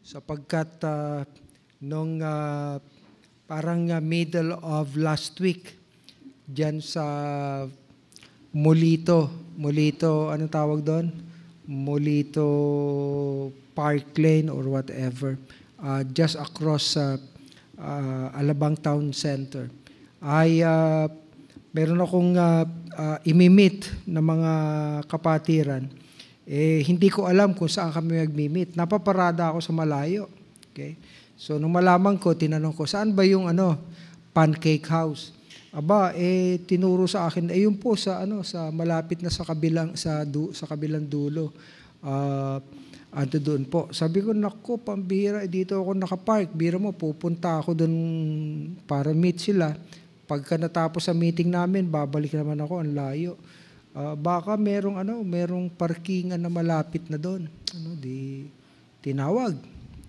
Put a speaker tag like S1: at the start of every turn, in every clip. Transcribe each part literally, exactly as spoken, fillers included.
S1: sapagkat uh, nung uh, parang uh, middle of last week, dyan sa Molito, Molito, anong tawag doon? Molito Park Lane or whatever, uh, just across uh, uh, Alabang Town Center, ay uh, meron akong uh, uh, imimit na mga kapatiran. Eh, hindi ko alam kung saan kami mag-meet. Napaparada ako sa malayo. Okay? So, nung malaman ko, tinanong ko, saan ba yung ano, pancake house? Aba, eh, tinuro sa akin, eh, yun po sa, ano, sa malapit na sa kabilang, sa, du, sa kabilang dulo. Uh, ando doon po. Sabi ko, naku, pambira, eh, dito ako nakapark. Bira mo, pupunta ako doon para meet sila. Pagka natapos sa meeting namin, babalik naman ako, ang layo. Uh, baka merong ano, merong parkingan na malapit na doon. Ano, di tinawag.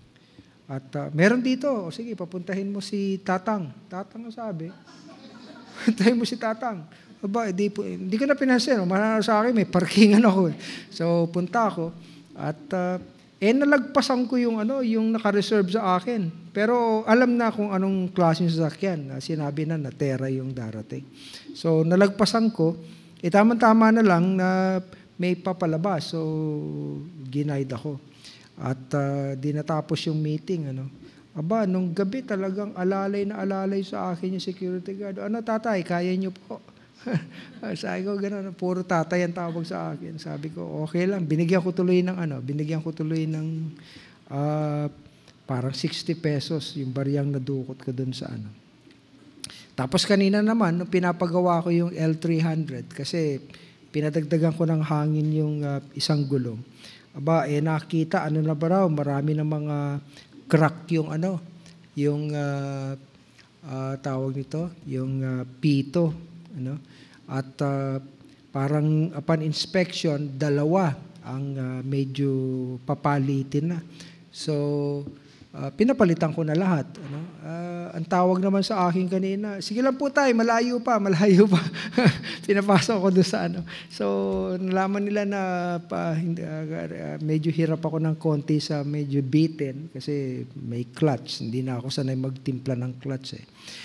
S1: At uh, meron dito, o sige, papuntahin mo si Tatang. Tatang ang sabi. Puntahin mo si Tatang. Aba, di, di ko na pinansin. Manalo sa akin, may parkingan ako. Eh. So, punta ako. At uh, eh, nalagpasan ko yung ano, yung naka-reserve sa akin. Pero alam na kung anong klase yung sasakyan. Sinabi na na Terra yung darating. So, nalagpasan ko. Eh, tama-tama na lang na may papalabas. So, ginaid ako. At uh, di natapos yung meeting. Ano. Aba, nung gabi talagang alalay na alalay sa akin yung security guard. Ano, tatay, kaya niyo po? Sabi ko, gano'n, puro tatay ang tawag sa akin. Sabi ko, okay lang. Binigyan ko tuloy ng ano, binigyan ko tuloy ng uh, parang sixty pesos yung bariyang nadukot ko dun sa ano. Tapos kanina naman, nung pinapagawa ko yung L three hundred, kasi pinadagdagan ko ng hangin yung uh, isang gulong. Aba, eh nakita, ano na ba raw, marami ng mga crack yung ano, yung uh, uh, tawag nito, yung uh, pito. Ano? At uh, parang upon inspection, dalawa ang uh, medyo papalitin na. So, Uh, pinapalitan ko na lahat. Ano? Uh, ang tawag naman sa akin kanina, sige lang po tayo, malayo pa, malayo pa. Pinapasok ko doon sa ano. So, nalaman nila na pa, uh, medyo hirap ako ng konti sa medyo beaten kasi may clutch. Hindi na ako sanay magtimpla ng clutch. Eh.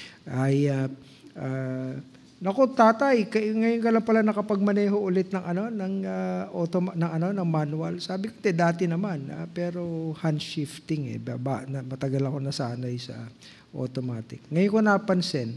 S1: Ay, uh, uh, naku, tatay, ngayon ka lang pala nakapagmaneho ulit ng ano, ng uh, auto, ng ano, ng manual. Sabi ko, te, dati naman, uh, pero hand shifting eh. Baba, na, matagal ako nasanay sa automatic. Ngayon ko napansin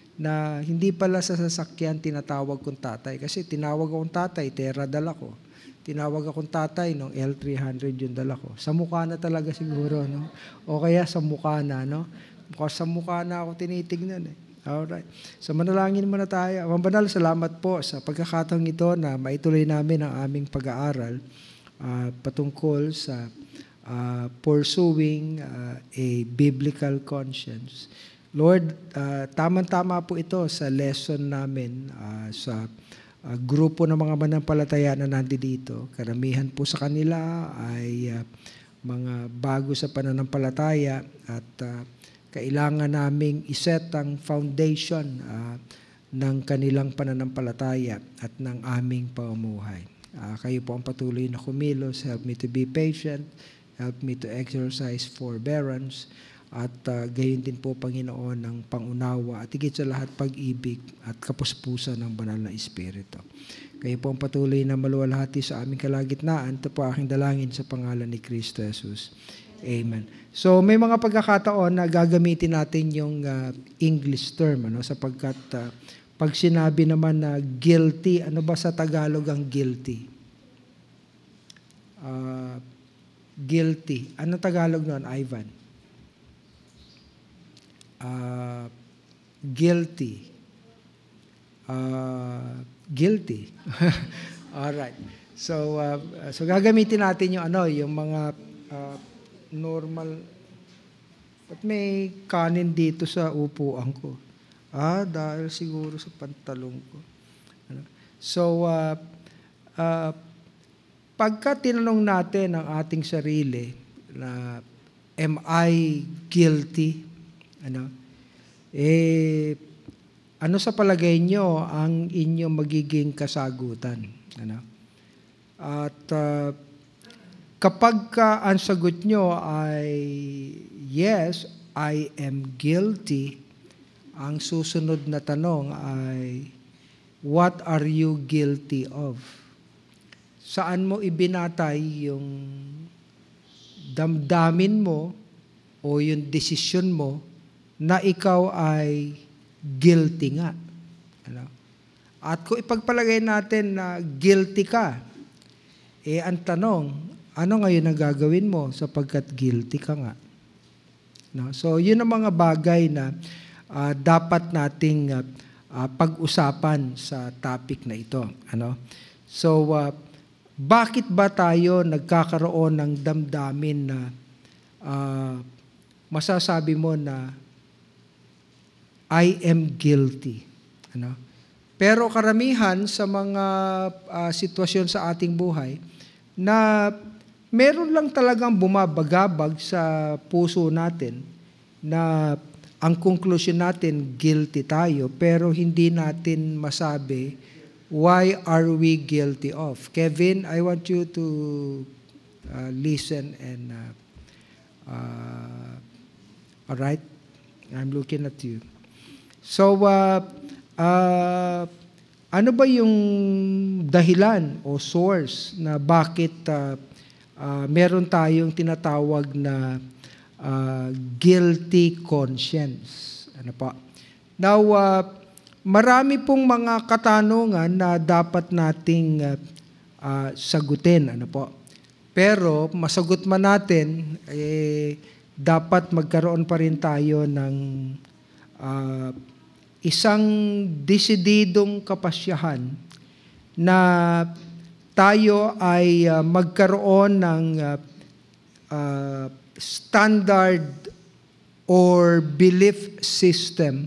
S1: na hindi pala sa sasakyan tinatawag kong tatay. Kasi tinawag akong tatay, Terra dala ko. Tinawag akong tatay nung L three hundred yung dala ko. Sa mukha na talaga siguro, no? O kaya sa mukha na, no? Sa mukha na ako tinitignan eh. Alright. So manalangin muna tayo. Ang Banal, salamat po sa pagkakataong ito na maituloy namin ang aming pag-aaral uh, patungkol sa uh, pursuing uh, a biblical conscience. Lord, uh, tamang-tama po ito sa lesson namin uh, sa uh, grupo ng mga manampalataya na nandito. Karamihan po sa kanila ay uh, mga bago sa pananampalataya at uh, kailangan naming iset ang foundation uh, ng kanilang pananampalataya at ng aming pamumuhay. Uh, kayo po ang patuloy na kumilos. Help me to be patient. Help me to exercise forbearance. At uh, gayon din po, Panginoon, ng pangunawa at higit sa lahat pag-ibig at kapuspusan ng banal na Espiritu. Kayo po ang patuloy na maluwalhati sa aming kalagitnaan. Ito po aking dalangin sa pangalan ni Kristo Jesus. Amen. So may mga pagkakataon na gagamitin natin yung uh, English term, ano, sapagkat uh, pag sinabi naman na guilty, ano ba sa Tagalog ang guilty? Uh, guilty. Ano Tagalog nun, Ivan? Uh, guilty. Uh, guilty. Alright. So uh, so gagamitin natin yung ano, yung mga uh, normal. At may kanin dito sa upuan ko. Ah, dahil siguro sa pantalong ko. So, uh, uh, pagka tinanong natin ang ating sarili na, am I guilty? Ano? Eh, ano sa palagay nyo ang inyong magiging kasagutan? Ano? At, uh, kapag ka ang sagot nyo ay yes, I am guilty, ang susunod na tanong ay, what are you guilty of? Saan mo ibinatay yung damdamin mo o yung desisyon mo na ikaw ay guilty nga? Ano? At kung ipagpalagay natin na guilty ka, eh ang tanong, ano ngayon ang gagawin mo sapagkat guilty ka nga? No? So yun ang mga bagay na uh, dapat nating uh, uh, pag-usapan sa topic na ito. Ano? So uh, bakit ba tayo nagkakaroon ng damdamin na uh, masasabi mo na I am guilty? Ano? Pero karamihan sa mga uh, sitwasyon sa ating buhay na meron lang talagang bumabagabag sa puso natin na ang conclusion natin guilty tayo, pero hindi natin masabi why are we guilty of. Kevin, I want you to uh, listen and uh, uh, all right? I'm looking at you. So, uh, uh, ano ba yung dahilan o source na bakit uh, uh, meron tayong tinatawag na uh, guilty conscience? Ano pa? Now, uh, marami pong mga katanungan na dapat nating uh, uh, sagutin. Ano po? Pero masagot man natin, eh, dapat magkaroon pa rin tayo ng uh, isang desididong kapasyahan na tayo ay uh, magkaroon ng uh, uh, standard or belief system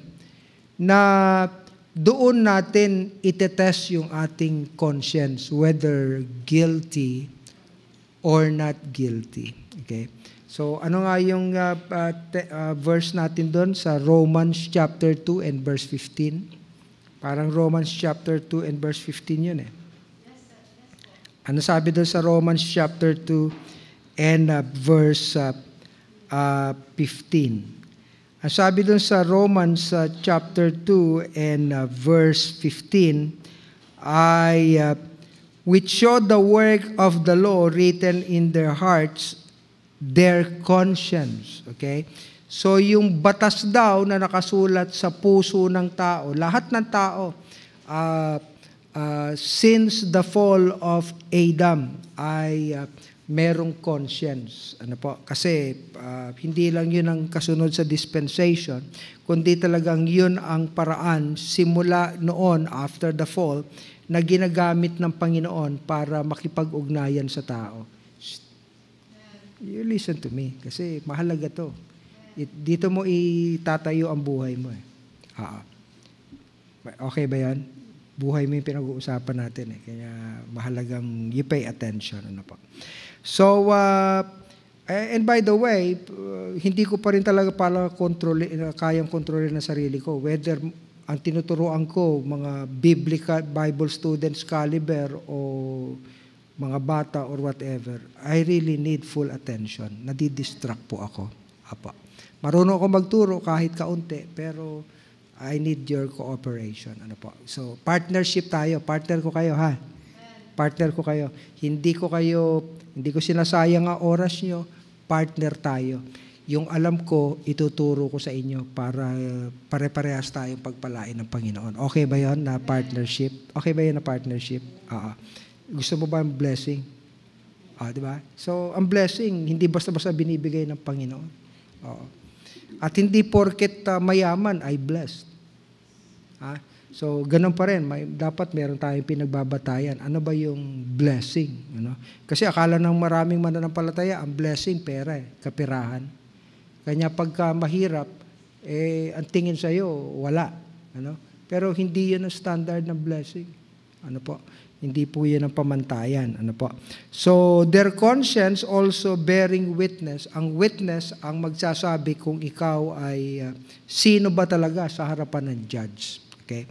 S1: na doon natin itetest yung ating conscience, whether guilty or not guilty. Okay? So, ano nga yung uh, uh, te, uh, verse natin doon sa Romans chapter two and verse fifteen? Parang Romans chapter two and verse fifteen yun eh. Ano sabi doon sa Romans chapter two and uh, verse uh, uh, fifteen? Ang sabi doon sa Romans uh, chapter two and uh, verse fifteen ay uh, which show the work of the law written in their hearts, their conscience. Okay? So yung batas daw na nakasulat sa puso ng tao, lahat ng tao, uh, uh, since the fall of Adam, ay uh, merong conscience. Ano po? Kasi uh, hindi lang yun ang kasunod sa dispensation, kundi talagang yun ang paraan simula noon after the fall na ginagamit ng Panginoon para makipag-ugnayan sa tao. You listen to me kasi mahalaga to. It, dito mo itatayo ang buhay mo eh. Ah. Okay ba yan? Buhay mo yung pinag-uusapan natin eh. Kaya mahalagang you pay attention. Ano pa? So, uh, and by the way, uh, hindi ko pa rin talaga pala kontrol, uh, kayang kontrolin na sarili ko. Whether ang tinuturoan ko, mga biblical Bible students caliber o mga bata or whatever, I really need full attention. Nadidistract po ako. Apa. Marunong ako magturo kahit kaunti, pero I need your cooperation. Ano po? So, partnership tayo. Partner ko kayo, ha? Partner ko kayo. Hindi ko kayo, hindi ko sinasayang ang oras nyo. Partner tayo. Yung alam ko, ituturo ko sa inyo para pare-parehas tayong pagpalain ng Panginoon. Okay ba yun na partnership? Okay ba yun na partnership? Oo. Gusto mo ba ang blessing? Ah, di ba? So, ang blessing, hindi basta-basta binibigay ng Panginoon. Oo. At hindi porket uh, mayaman ay blessed. Ha? So, ganun pa rin. May, dapat meron tayong pinagbabatayan. Ano ba yung blessing? Ano? Kasi akala ng maraming mananampalataya, ang blessing, pera eh, kapirahan. Kanya pagka mahirap, eh, ang tingin sa'yo, wala. Ano? Pero hindi yun ang standard ng blessing. Ano po? Hindi po yun ang pamantayan. Ano po? So, their conscience also bearing witness. Ang witness ang magsasabi kung ikaw ay uh, sino ba talaga sa harapan ng judge. Okay?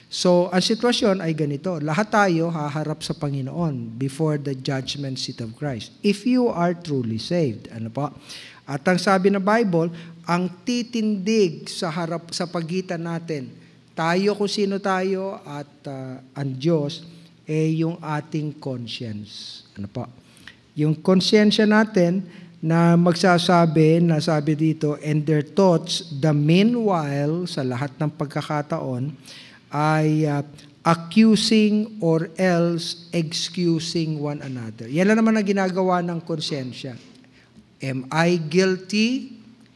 S1: So, ang sitwasyon ay ganito. Lahat tayo haharap sa Panginoon before the judgment seat of Christ. If you are truly saved. Ano po? At ang sabi ng Bible, ang titindig sa harap sa pagitan natin, tayo kung sino tayo at uh, ang Diyos, eh yung ating conscience. Ano po? Yung konsyensya natin na magsasabi, na sabi dito, and their thoughts, the meanwhile, sa lahat ng pagkakataon, ay uh, accusing or else excusing one another. Yan lang naman ang ginagawa ng konsyensya. Am I guilty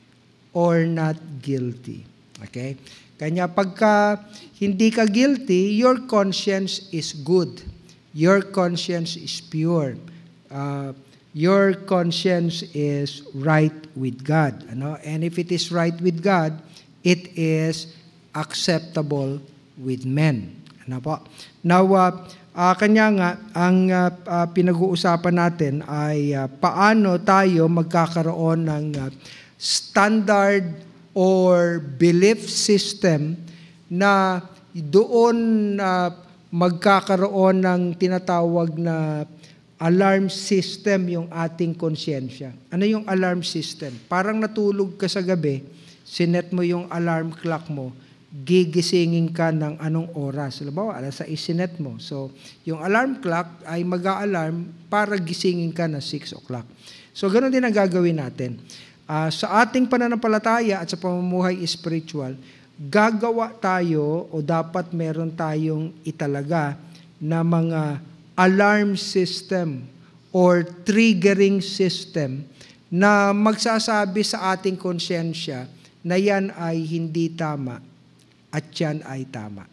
S1: or not guilty? Okay? Kanya pagka hindi ka guilty, your conscience is good. Your conscience is pure. Uh, your conscience is right with God. Ano? And if it is right with God, it is acceptable with men. Ano po? Now, uh, uh, kanya nga, ang uh, uh, pinag-uusapan natin ay uh, paano tayo magkakaroon ng uh, standard or belief system na doon uh, magkakaroon ng tinatawag na alarm system yung ating konsyensya. Ano yung alarm system? Parang natulog ka sa gabi, sinet mo yung alarm clock mo, gigisingin ka ng anong oras. Halimbawa, alas sais sinet mo. So, yung alarm clock ay mag-a-alarm para gisingin ka na six o'clock. So, ganoon din ang gagawin natin. Uh, sa ating pananampalataya at sa pamumuhay spiritual, gagawa tayo o dapat meron tayong italaga na mga alarm system or triggering system na magsasabi sa ating konsyensya na yan ay hindi tama at yan ay tama.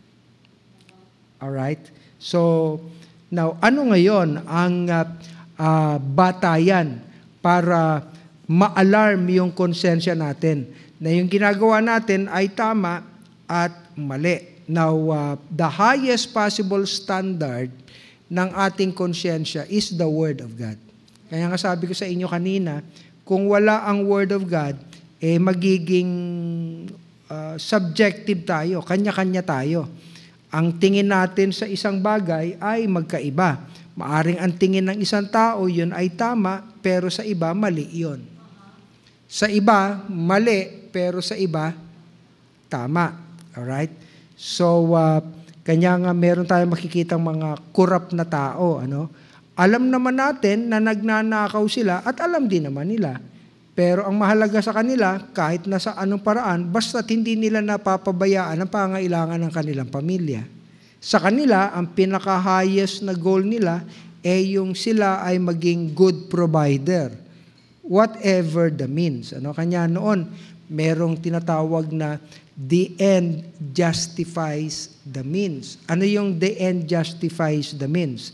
S1: Alright? So, now, ano ngayon ang uh, uh, batayan para ma-alarm yung konsensya natin na yung ginagawa natin ay tama at mali. Now, uh, the highest possible standard ng ating konsyensya is the Word of God. Kaya nga sabi ko sa inyo kanina, kung wala ang Word of God, eh magiging uh, subjective tayo, kanya-kanya tayo. Ang tingin natin sa isang bagay ay magkaiba. Maaring ang tingin ng isang tao, yun ay tama, pero sa iba, mali yun. Sa iba, mali, pero sa iba, tama. Alright? So, uh, kanya nga meron tayong makikitang mga corrupt na tao. Ano? Alam naman natin na nagnanakaw sila at alam din naman nila. Pero ang mahalaga sa kanila, kahit nasa anong paraan, basta't hindi nila napapabayaan ang pangailangan ng kanilang pamilya. Sa kanila, ang pinaka-highest na goal nila ay yung sila ay maging good provider. Whatever the means. Ano? Kanya noon, merong tinatawag na the end justifies the means. Ano yung the end justifies the means?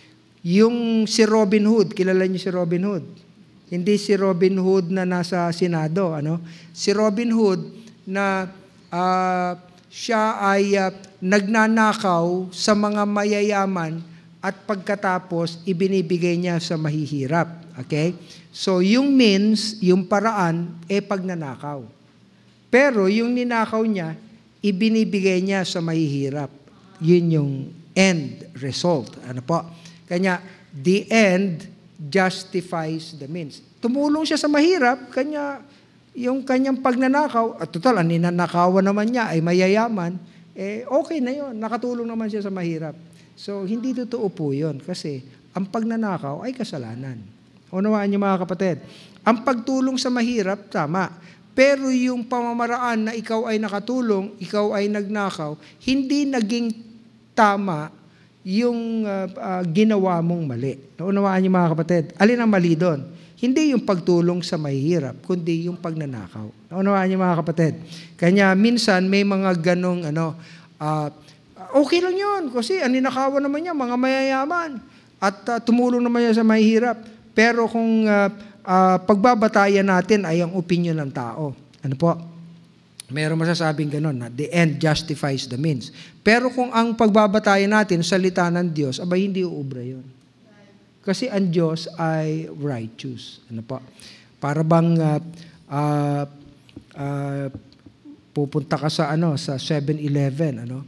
S1: Yung si Robin Hood, kilala niyo si Robin Hood? Hindi si Robin Hood na nasa Senado, ano? Si Robin Hood na uh, siya ay uh, nagnanakaw sa mga mayayaman at pagkatapos ibinibigay niya sa mahihirap. Okay? So yung means, yung paraan, eh pagnanakaw. Pero yung ninakaw niya, ibinibigay niya sa mahihirap. Yun yung end result. Ano po? Kanya, the end justifies the means. Tumulong siya sa mahirap, kanya yung kanyang pagnanakaw, at total, ang ninanakawan naman niya ay mayayaman, eh okay na yun, nakatulong naman siya sa mahirap. So, hindi totoo po yun, kasi ang pagnanakaw ay kasalanan. Unawaan niyo mga kapatid, ang pagtulong sa mahirap, tama, pero yung pamamaraan na ikaw ay nakatulong, ikaw ay nagnakaw, hindi naging tama yung uh, uh, ginawa mong mali. Naunawaan niyo mga kapatid, alin ang mali doon? Hindi yung pagtulong sa mahihirap, kundi yung pagnanakaw. Naunawaan niyo mga kapatid. Kanya minsan may mga ganong ano, uh, okay lang yun kasi ang ninakawan naman niya, mga mayayaman at uh, tumulong naman niya sa mahihirap. Pero kung uh, uh, pagbabatayan natin ay ang opinion ng tao. Ano po? Meron masasabing gano'n na the end justifies the means. Pero kung ang pagbabatayan natin, salita ng Diyos, abay hindi uubra yun. Kasi ang Diyos ay righteous. Ano po? Para bang uh, uh, uh, pupunta ka sa ano sa seven eleven, ano?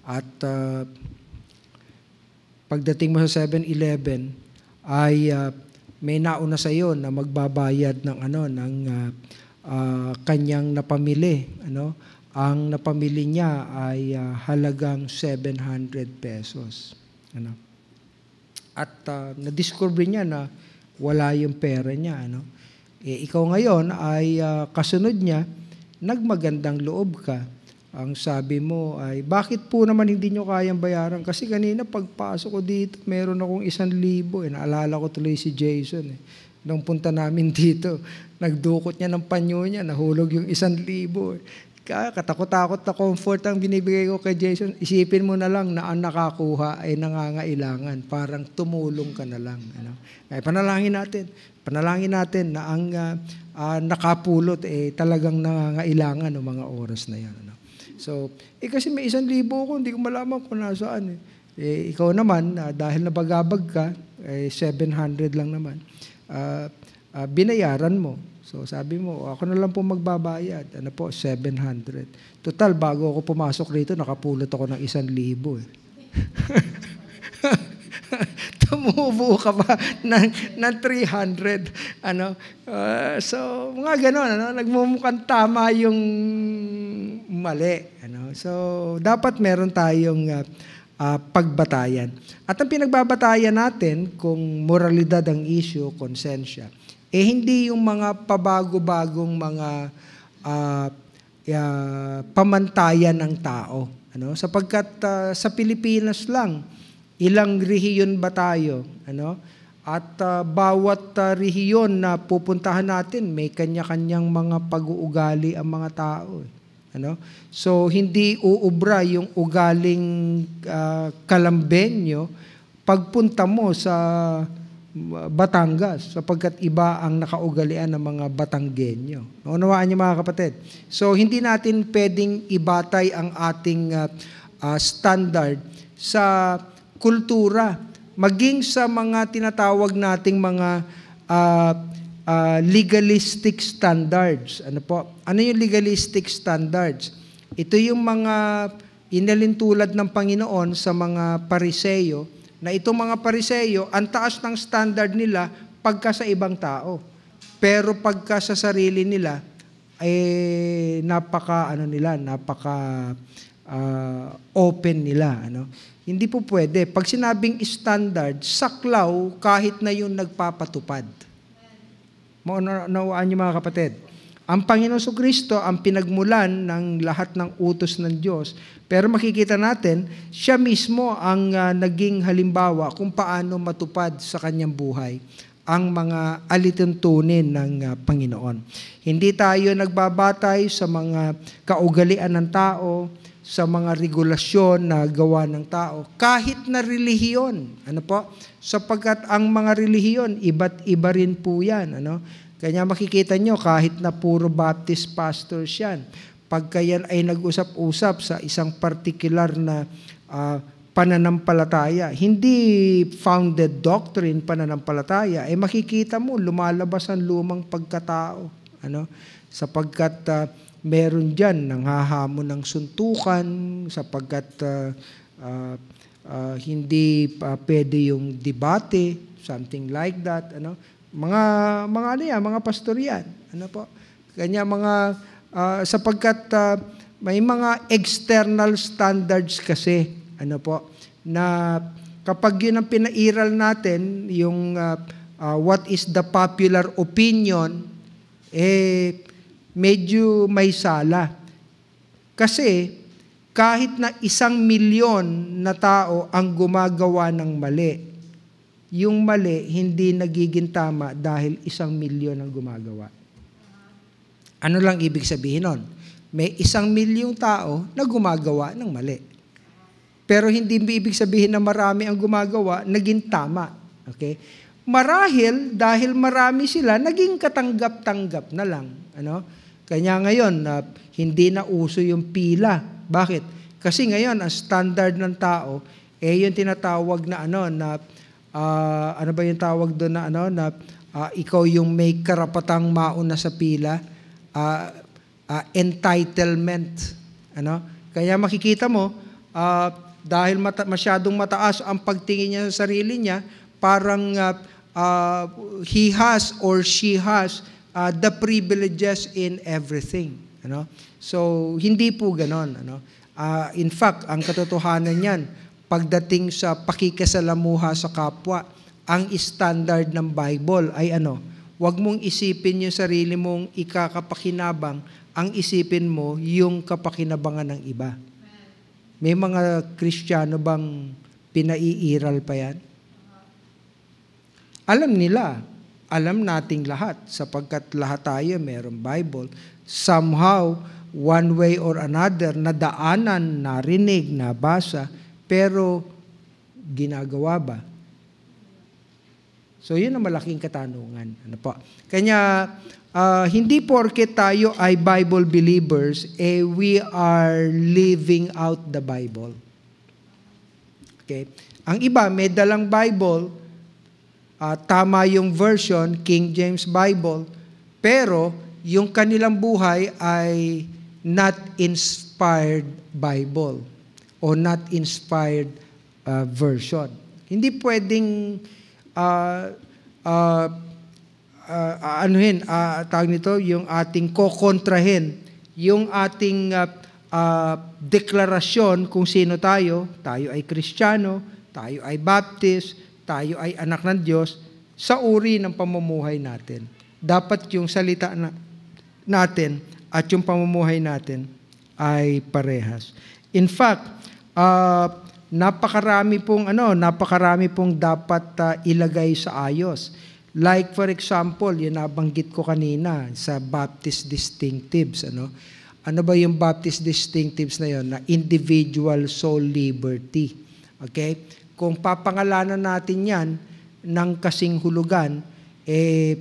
S1: At uh, pagdating mo sa seven eleven ay uh, may nauna sa iyo na magbabayad ng ano ng uh, uh, kanyang napamili, ano? Ang napamili niya ay uh, halagang seven hundred pesos, ano? At uh, na-discover niya na wala yung pera niya, ano? Eh, ikaw ngayon ay uh, kasunod niya, nagmagandang loob ka. Ang sabi mo ay, bakit po naman hindi nyo kayang bayaran? Kasi kanina pagpasok ko dito, meron akong isang libo. Eh. Naalala ko tuloy si Jason. Eh. Nung punta namin dito, nagdukot niya ng panyo niya, nahulog yung isang libo. Eh. Kaya katakot-takot na comfort ang binibigay ko kay Jason. Isipin mo na lang na ang nakakuha ay nangangailangan. Parang tumulong ka na lang. Ano? Kaya panalangin natin. Panalangin natin na ang uh, uh, nakapulot eh, talagang nangangailangan ng mga oras na yan. Ano? So, eh kasi may isang libo ko, hindi ko malaman kung nasaan. Eh, eh ikaw naman, uh, dahil nabagabag ka, eh, seven hundred lang naman, uh, uh, binayaran mo. So, sabi mo, ako na lang po magbabayad. Ano po, seven hundred. Total, bago ako pumasok rito, nakapulot ako ng isang libo. Eh. Tumubo ka ba ng, ng three hundred? Ano? Uh, so, mga ganon, ano? Nagmumukhang tama yung mali. Ano? So, dapat meron tayong uh, uh, pagbatayan. At ang pinagbabatayan natin, kung moralidad ang issue, konsensya, eh hindi yung mga pabago-bagong mga uh, uh, pamantayan ng tao. Ano? Sapagkat uh, sa Pilipinas lang, ilang rehiyon ba tayo? Ano? At uh, bawat uh, rehiyon na pupuntahan natin, may kanya-kanyang mga pag-uugali ang mga tao. Ano? So, hindi uubra yung ugaling uh, Kalambenyo pagpunta mo sa Batangas, sapagkat iba ang nakaugalian ng mga Batanggenyo. Naunawaan niyo mga kapatid? So, hindi natin pwedeng ibatay ang ating uh, uh, standard sa kultura, maging sa mga tinatawag nating mga uh, uh, legalistic standards. Ano po? Ano yung legalistic standards? Ito yung mga inalintulad ng Panginoon sa mga Pariseyo, na itong mga Pariseyo, ang taas ng standard nila pagka sa ibang tao. Pero pagka sa sarili nila, eh, napaka, ano nila, napaka uh, open nila, ano? Hindi po pwede. Pag sinabing standard, saklaw kahit na yung nagpapatupad. Maunawaan niyo mga kapatid. Ang Panginoon Kristo ang pinagmulan ng lahat ng utos ng Diyos. Pero makikita natin, siya mismo ang uh, naging halimbawa kung paano matupad sa kanyang buhay ang mga alituntunin ng uh, Panginoon. Hindi tayo nagbabatay sa mga kaugalian ng tao, sa mga regulasyon na gawa ng tao, kahit na relihiyon. Ano po? Sapagkat ang mga relihiyon, iba't iba rin po yan. Ano? Kanya makikita nyo, kahit na puro Baptist pastors yan, pagka yan ay nag-usap-usap sa isang particular na uh, pananampalataya, hindi founded doctrine pananampalataya, eh makikita mo, lumalabas ang lumang pagkatao. Ano? Sapagkat uh, meron dyan nanghahamon ng suntukan, sapagkat uh, uh, uh, hindi uh, pwede yung debate, something like that. Ano? Mga, mga ano yan, mga pastor yan. Ano po? Kanya mga, uh, sapagkat uh, may mga external standards kasi, ano po, na kapag yun ang pinairal natin, yung uh, uh, what is the popular opinion, eh, medyo may sala. Kasi kahit na isang milyon na tao ang gumagawa ng mali, yung mali hindi nagiging tama dahil isang milyon ang gumagawa. Ano lang ibig sabihin nun? May isang milyong tao na gumagawa ng mali. Pero hindi ibig sabihin na marami ang gumagawa, naging tama. Okay? Marahil, dahil marami sila, naging katanggap-tanggap na lang. Ano? Kanya ngayon, uh, hindi na uso yung pila. Bakit? Kasi ngayon, ang standard ng tao, eh yung tinatawag na ano, na, uh, ano ba yung tawag doon na ano, na uh, ikaw yung may karapatang mauna sa pila, uh, uh, entitlement. Ano? Kaya makikita mo, uh, dahil mata, masyadong mataas ang pagtingin niya sa sarili niya, parang uh, uh, he has or she has uh, the privileges in everything. Ano? So, hindi po ganon. Ano? Uh, in fact, ang katotohanan niyan, pagdating sa pakikisalamuha sa kapwa, ang standard ng Bible ay ano? Huwag mong isipin yung sarili mong ikakapakinabang, ang isipin mo yung kapakinabangan ng iba. May mga Kristiyano bang pinaiiral pa yan? Alam nila, alam nating lahat, sapagkat lahat tayo mayroong Bible. Somehow, one way or another, nadaanan, narinig, nabasa, pero ginagawa ba? So, yun ang malaking katanungan. Ano po? Kanya, uh, hindi porket tayo ay Bible believers, eh, we are living out the Bible. Okay? Ang iba, may dalang Bible, uh, tama yung version, King James Bible, pero yung kanilang buhay ay not inspired Bible o not inspired uh, version. Hindi pwedeng Uh, uh, uh, anuhin, uh, tawag nito, yung ating kokontrahin, yung ating uh, uh, deklarasyon kung sino tayo, tayo ay Kristiyano, tayo ay Baptist, tayo ay anak ng Diyos, sa uri ng pamumuhay natin. Dapat yung salita na, natin at yung pamumuhay natin ay parehas. In fact, uh, napakarami pong ano, napakarami pong dapat uh, ilagay sa ayos. Like for example, yung nabanggit ko kanina sa Baptist distinctives, ano? Ano ba yung Baptist distinctives na yon? Na individual soul liberty. Okay? Kung papangalanan natin 'yan ng kasing hulugan, eh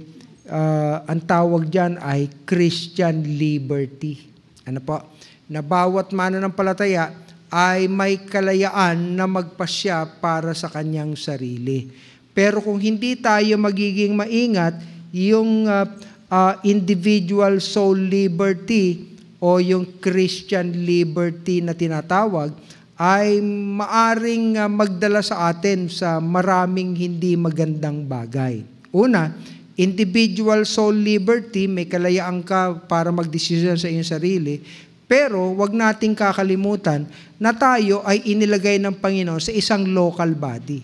S1: uh, ang tawag diyan ay Christian liberty. Ano po? Na bawat mananampalataya ay may kalayaan na magpasya para sa kanyang sarili. Pero kung hindi tayo magiging maingat, yung uh, uh, individual soul liberty o yung Christian liberty na tinatawag, ay maaring uh, magdala sa atin sa maraming hindi magandang bagay. Una, individual soul liberty, may kalayaan ka para magdesisyon sa iyong sarili. Pero wag nating kakalimutan na tayo ay inilagay ng Panginoon sa isang local body,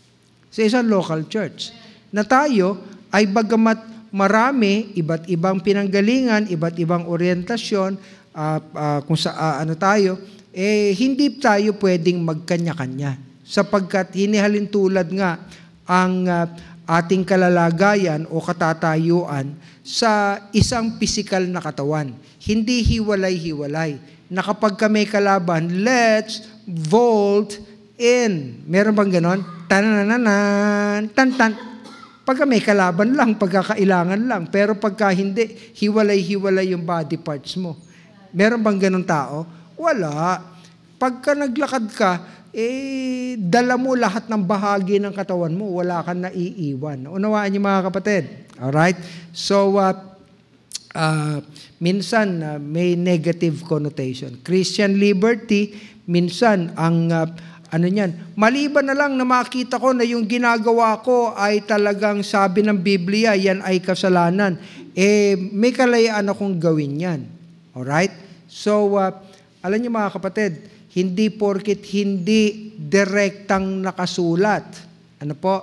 S1: sa isang local church. Na tayo ay bagamat marami, iba't ibang pinanggalingan, iba't ibang orientasyon, uh, uh, kung sa uh, ano tayo, eh hindi tayo pwedeng magkanya-kanya. Sapagkat hinihalin tulad nga ang uh, ating kalalagayan o katatayuan sa isang pisikal na katawan. Hindi hiwalay-hiwalay. Na kapag kami kalaban, let's vault in. Meron bang ganon? Tanananan, tan-tan. Pagka may kalaban lang, pagkakailangan lang. Pero pagka hindi, hiwalay-hiwalay yung body parts mo. Meron bang ganon tao? Wala. Pagka naglakad ka, eh, dala mo lahat ng bahagi ng katawan mo. Wala kang naiiwan. Unawaan niyo mga kapatid. Alright? So, uh, uh, minsan uh, may negative connotation. Christian liberty, minsan ang uh, ano niyan, maliban na lang na makita ko na yung ginagawa ko ay talagang sabi ng Biblia, yan ay kasalanan. Eh, may kalayaan akong gawin yan. Alright? So, uh, alam niyo mga kapatid, hindi porkit hindi direktang nakasulat, ano po,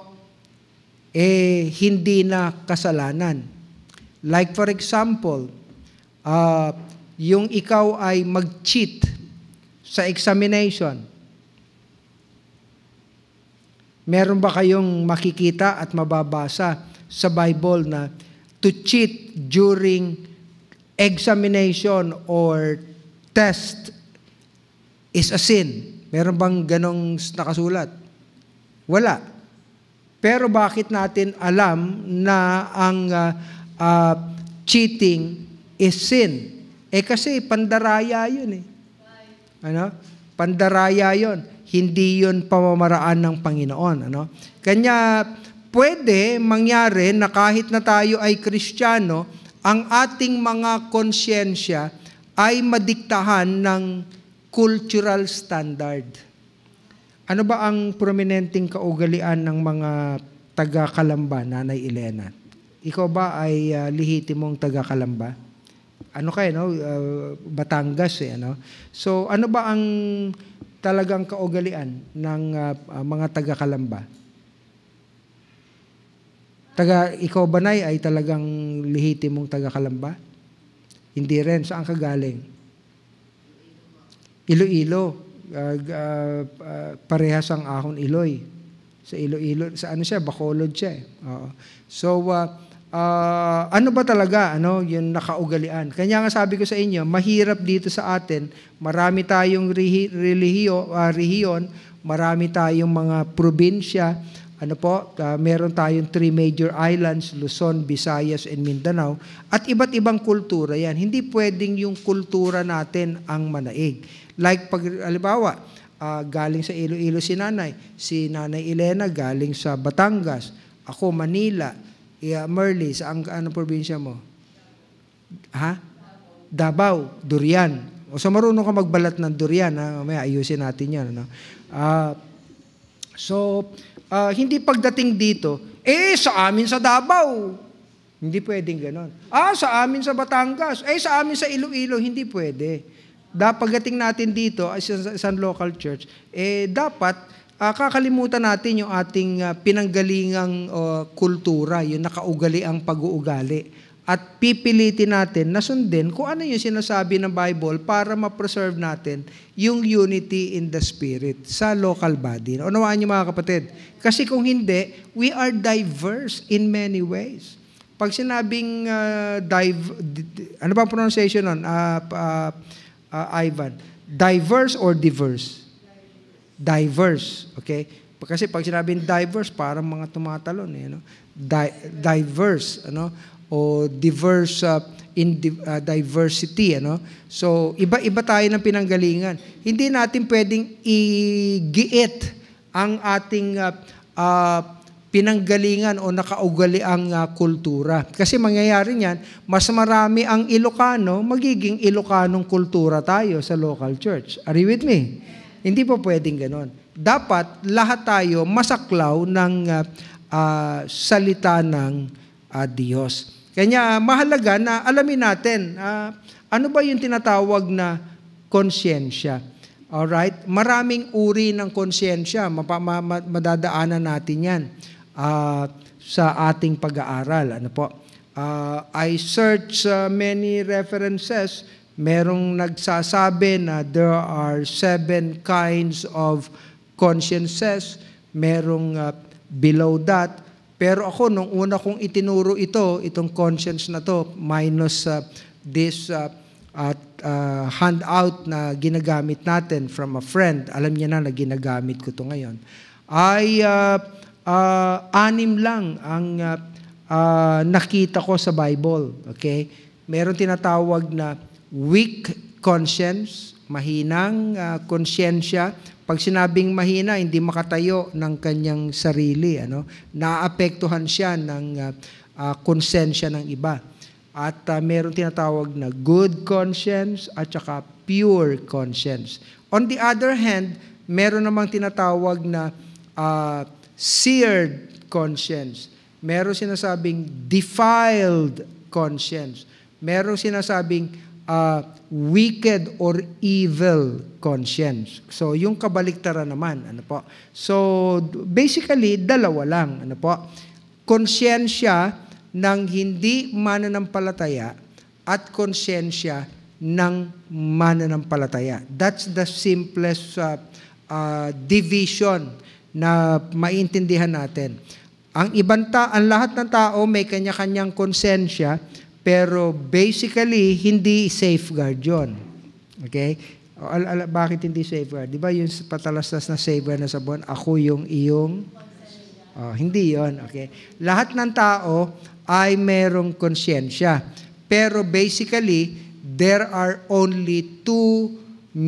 S1: eh, hindi na kasalanan. Like for example, uh, yung ikaw ay mag-cheat sa examination. Meron ba kayong makikita at mababasa sa Bible na to cheat during examination or test is a sin? Meron bang ganong nakasulat? Wala. Pero bakit natin alam na ang uh, uh, cheating is sin? Eh kasi pandaraya yun eh. Ano? Pandaraya yun. Hindi yun pamamaraan ng Panginoon. Ano? Kanya pwede mangyari na kahit na tayo ay Kristiyano, ang ating mga konsyensya ay madiktahan ng cultural standard. Ano ba ang prominenteng kaugalian ng mga taga-Kalamba, Nanay Elena? Ikaw ba ay uh, lihitimong taga-Kalamba? Ano kayo, no? Uh, Batangas, eh, ano? So, ano ba ang talagang kaugalian ng uh, uh, mga taga-Kalamba? Taga, ikaw ba, Nay, ay talagang lihitimong taga-Kalamba? Hindi rin. Saan ka galing? Iloilo. Uh, uh, uh, parehas ang ahon Iloy. Sa Iloilo, sa ano siya, Bacolod siya. Eh. Oo. So, uh, uh, ano ba talaga, ano, yung nakaugalian? Kanya nga sabi ko sa inyo, mahirap dito sa atin, marami tayong relihiyo, uh, rehiyon, marami tayong mga probinsya, ano po, uh, meron tayong three major islands, Luzon, Visayas, and Mindanao, at iba't ibang kultura yan. Hindi pwedeng yung kultura natin ang manaig. Like, pag, alibawa, uh, galing sa Iloilo si Nanay, si Nanay Elena galing sa Batangas, ako Manila, uh, Merly, sa ang, anong probinsya mo? Ha? Davao, durian. O so marunong ka magbalat ng durian, ha? May ayusin natin yan. Ano? Uh, so, uh, hindi pagdating dito, eh, sa amin sa Davao. Hindi pwedeng ganon. Ah, sa amin sa Batangas. Eh, sa amin sa Iloilo. Hindi pwede. Pagdating natin dito as isang local church, eh dapat uh, kakalimutan natin yung ating uh, pinanggalingang uh, kultura, yung nakaugaliang pag-uugali. At pipilitin natin na sundin kung ano yung sinasabi ng Bible para ma-preserve natin yung unity in the Spirit sa local body. Unawaan niyo mga kapatid? Kasi kung hindi, we are diverse in many ways. Pag sinabing uh, div- ano ba ang pronunciation nun? Uh, uh, Uh, Ivan, diverse or diverse? Diverse, okay? Kasi pag sinabing diverse, parang mga tumatalon, eh, no? Di- diverse, ano? O diverse uh, in di- uh, diversity, ano? So, iba-iba tayo ng pinanggalingan. Hindi natin pwedeng igiit ang ating uh, uh, pinanggalingan o nakaugaliang uh, kultura. Kasi mangyayari niyan, mas marami ang Ilocano, magiging Ilocanong kultura tayo sa local church. Are you with me? Hindi po pwedeng ganon. Dapat lahat tayo masaklaw ng uh, uh, salita ng uh, Diyos. Kanya mahalaga na alamin natin, uh, ano ba yung tinatawag na konsyensya? Alright? Maraming uri ng konsyensya, mapa- ma- ma- madadaanan natin yan. Uh, sa ating pag-aaral. Ano po? Uh, I search uh, many references. Merong nagsasabi na there are seven kinds of consciences. Merong uh, below that. Pero ako, nung una kong itinuro ito, itong conscience na to, minus uh, this uh, at uh, handout na ginagamit natin from a friend, alam niya na na ginagamit ko to ngayon, ay uh, Uh, anim lang ang uh, uh, nakita ko sa Bible. Okay? Meron tinatawag na weak conscience, mahinang uh, konsyensya. Pag sinabing mahina, hindi makatayo ng kanyang sarili. Ano? Naapektuhan siya ng uh, uh, konsensya ng iba. At uh, meron tinatawag na good conscience at saka pure conscience. On the other hand, meron namang tinatawag na uh, seared conscience. Meron sinasabing defiled conscience. Meron sinasabing uh, wicked or evil conscience. So, yung kabaliktaran naman, ano po. So, basically, dalawa lang, ano po. Konsyensya ng hindi mananampalataya at konsyensya ng mananampalataya. That's the simplest uh, uh, division na maintindihan natin. Ang ibang ta, ang lahat ng tao may kanya-kanyang konsensya, pero basically hindi safeguard 'yon. Okay? O, al, al, bakit hindi safeguard? 'Di ba yung patalastas na safeguard na sabon, ako yung iyong oh, hindi 'yon, okay? Lahat ng tao ay merong konsensya. Pero basically, there are only two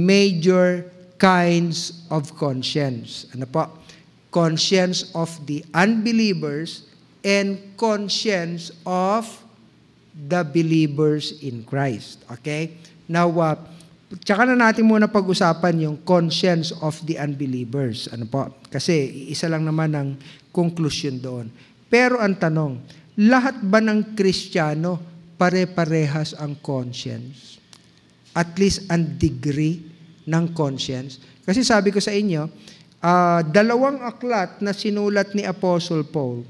S1: major kinds of conscience. Ano po? Conscience of the unbelievers and conscience of the believers in Christ. Okay? Now, uh, Tsaka na natin muna pag-usapan yung conscience of the unbelievers. Ano po? Kasi isa lang naman ang conclusion doon. Pero ang tanong, lahat ba ng Kristiyano pare-parehas ang conscience? At least ang degree ng conscience. Kasi sabi ko sa inyo, uh, dalawang aklat na sinulat ni Apostle Paul,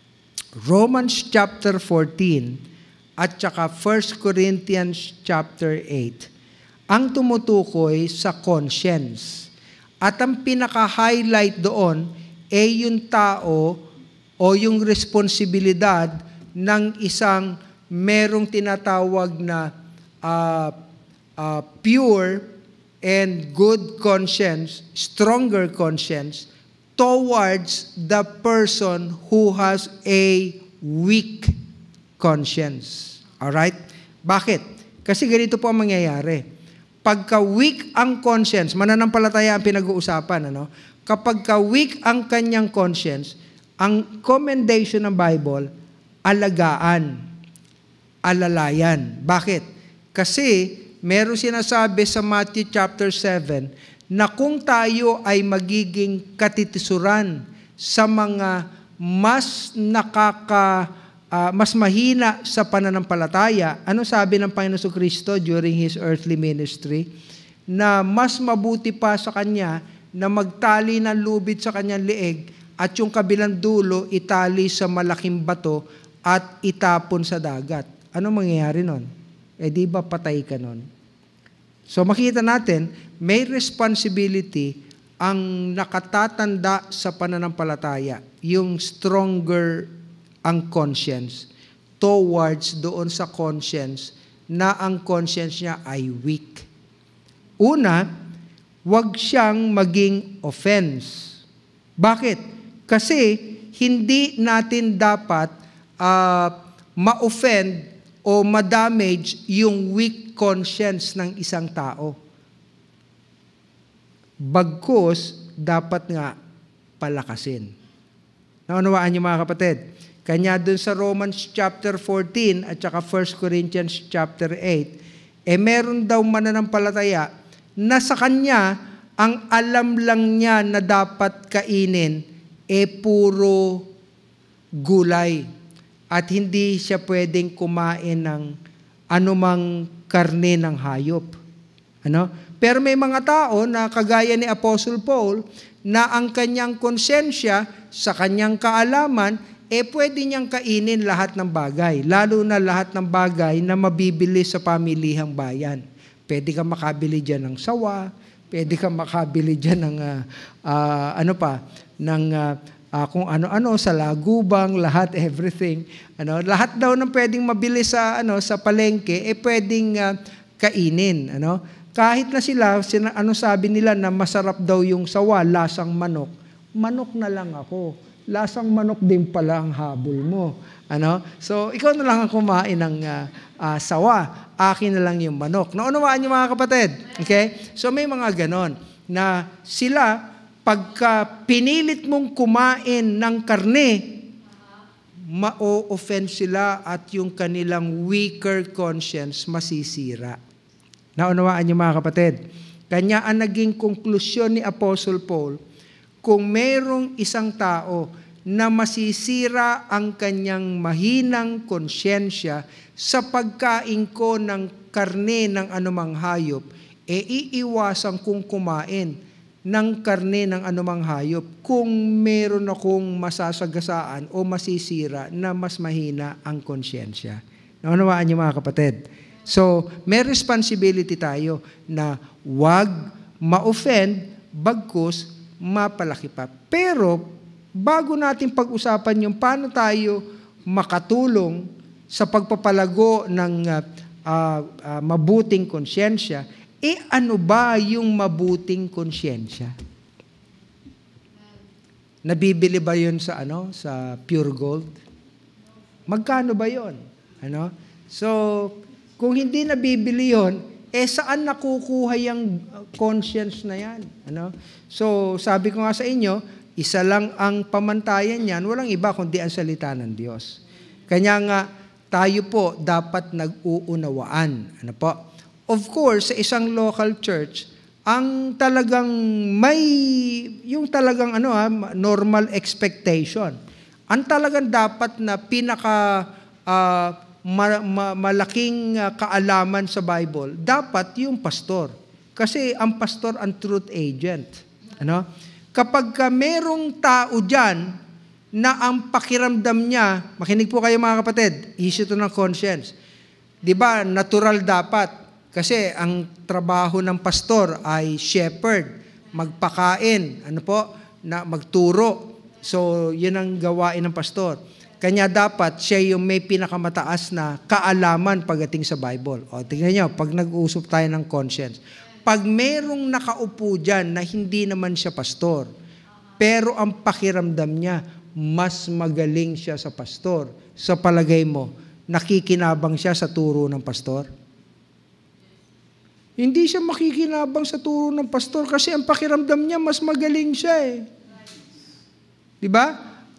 S1: Romans chapter fourteen at saka First Corinthians chapter eight, ang tumutukoy sa conscience. At ang pinaka-highlight doon ay yung tao o yung responsibilidad ng isang merong tinatawag na uh, uh, pure and good conscience, stronger conscience, towards the person who has a weak conscience. Alright? Bakit? Kasi ganito po ang mangyayari. Pagka weak ang conscience, mananampalataya ang pinag-uusapan, ano? Kapag ka weak ang kanyang conscience, ang commendation ng Bible, alagaan, alalayan. Bakit? Kasi meron sinasabi sa Matthew chapter seven na kung tayo ay magiging katitisuran sa mga mas nakaka uh, mas mahina sa pananampalataya, ano sabi ng Panginoon Kristo during His earthly ministry? Na mas mabuti pa sa Kanya na magtali ng lubid sa Kanyang leeg at yung kabilang dulo itali sa malaking bato at itapon sa dagat. Ano mangyayari nun? Eh di ba patay ka nun? So makita natin, may responsibility ang nakatatanda sa pananampalataya, yung stronger ang conscience towards doon sa conscience na ang conscience niya ay weak. Una, wag siyang maging offense. Bakit? Kasi hindi natin dapat uh, ma-offend o ma-damage yung weak conscience ng isang tao. Bagkus, dapat nga palakasin. Naunawaan niyo mga kapatid? Kanya dun sa Romans chapter fourteen at saka First Corinthians chapter eight, eh meron daw mananampalataya na sa kanya, ang alam lang niya na dapat kainin, eh puro gulay. At hindi siya pwedeng kumain ng anumang karne ng hayop. Ano? Pero may mga tao na kagaya ni Apostle Paul na ang kanyang konsensya sa kanyang kaalaman, eh pwede niyang kainin lahat ng bagay. Lalo na lahat ng bagay na mabibili sa pamilihang bayan. Pwede kang makabili dyan ng sawa, pwede kang makabili dyan ng uh, uh, ano pa, ng uh, Uh, kung ano-ano sa lagubang, lahat, everything. Ano, lahat daw ng pwedeng mabili sa ano sa palengke eh pwedeng uh, kainin, ano? Kahit na sila, sina, ano sabi nila na masarap daw yung sawa, lasang manok. Manok na lang ako. Lasang manok din pala ang habol mo. Ano? So, ikaw na lang ang kumain ng uh, uh, sawa. Akin na lang yung manok. Naunawaan niyo mga kapatid? Okay? So, may mga ganon na sila pagka pinilit mong kumain ng karne, ma-o-offend sila at yung kanilang weaker conscience masisira. Naunawaan niyo mga kapatid? Kanya ang naging konklusyon ni Apostle Paul, kung mayroong isang tao na masisira ang kanyang mahinang konsyensya sa pagkain ko ng karne ng anumang hayop, e iiwasan kong kumain ng karne ng anumang hayop kung meron akong masasagasaan o masisira na mas mahina ang konsyensya. Naunawaan niyo mga kapatid? So, may responsibility tayo na wag ma-offend, bagkus mapalaki pa. Pero, bago natin pag-usapan yung paano tayo makatulong sa pagpapalago ng uh, uh, uh, mabuting konsyensya, eh ano ba yung mabuting konsyensya? Nabibili ba yun sa ano sa pure gold? Magkano ba yun? Ano? So, kung hindi nabibili yun, eh saan nakukuha yung conscience na yan? Ano? So, sabi ko nga sa inyo, isa lang ang pamantayan niyan, walang iba kundi ang salita ng Diyos. Kanya nga, tayo po dapat nag-uunawaan. Ano po? of course, sa isang local church, ang talagang may, yung talagang ano ha, normal expectation. Ang talagang dapat na pinaka uh, ma, ma, malaking uh, kaalaman sa Bible, dapat yung pastor. Kasi ang pastor ang truth agent. Ano? Kapag ka merong tao dyan na ang pakiramdam niya, makinig po kayo mga kapatid, issue to ng conscience. Di ba, natural dapat. Kasi ang trabaho ng pastor ay shepherd, magpakain, ano po, na magturo. So, yun ang gawain ng pastor. Kanya dapat siya yung may pinakamataas na kaalaman pagdating sa Bible. O, tingnan nyo, pag nag-uusap tayo ng conscience, pag merong nakaupo dyan na hindi naman siya pastor, pero ang pakiramdam niya, mas magaling siya sa pastor, sa palagay mo, nakikinabang siya sa turo ng pastor? Hindi siya makikinabang sa turo ng pastor kasi ang pakiramdam niya mas magaling siya eh. Di ba?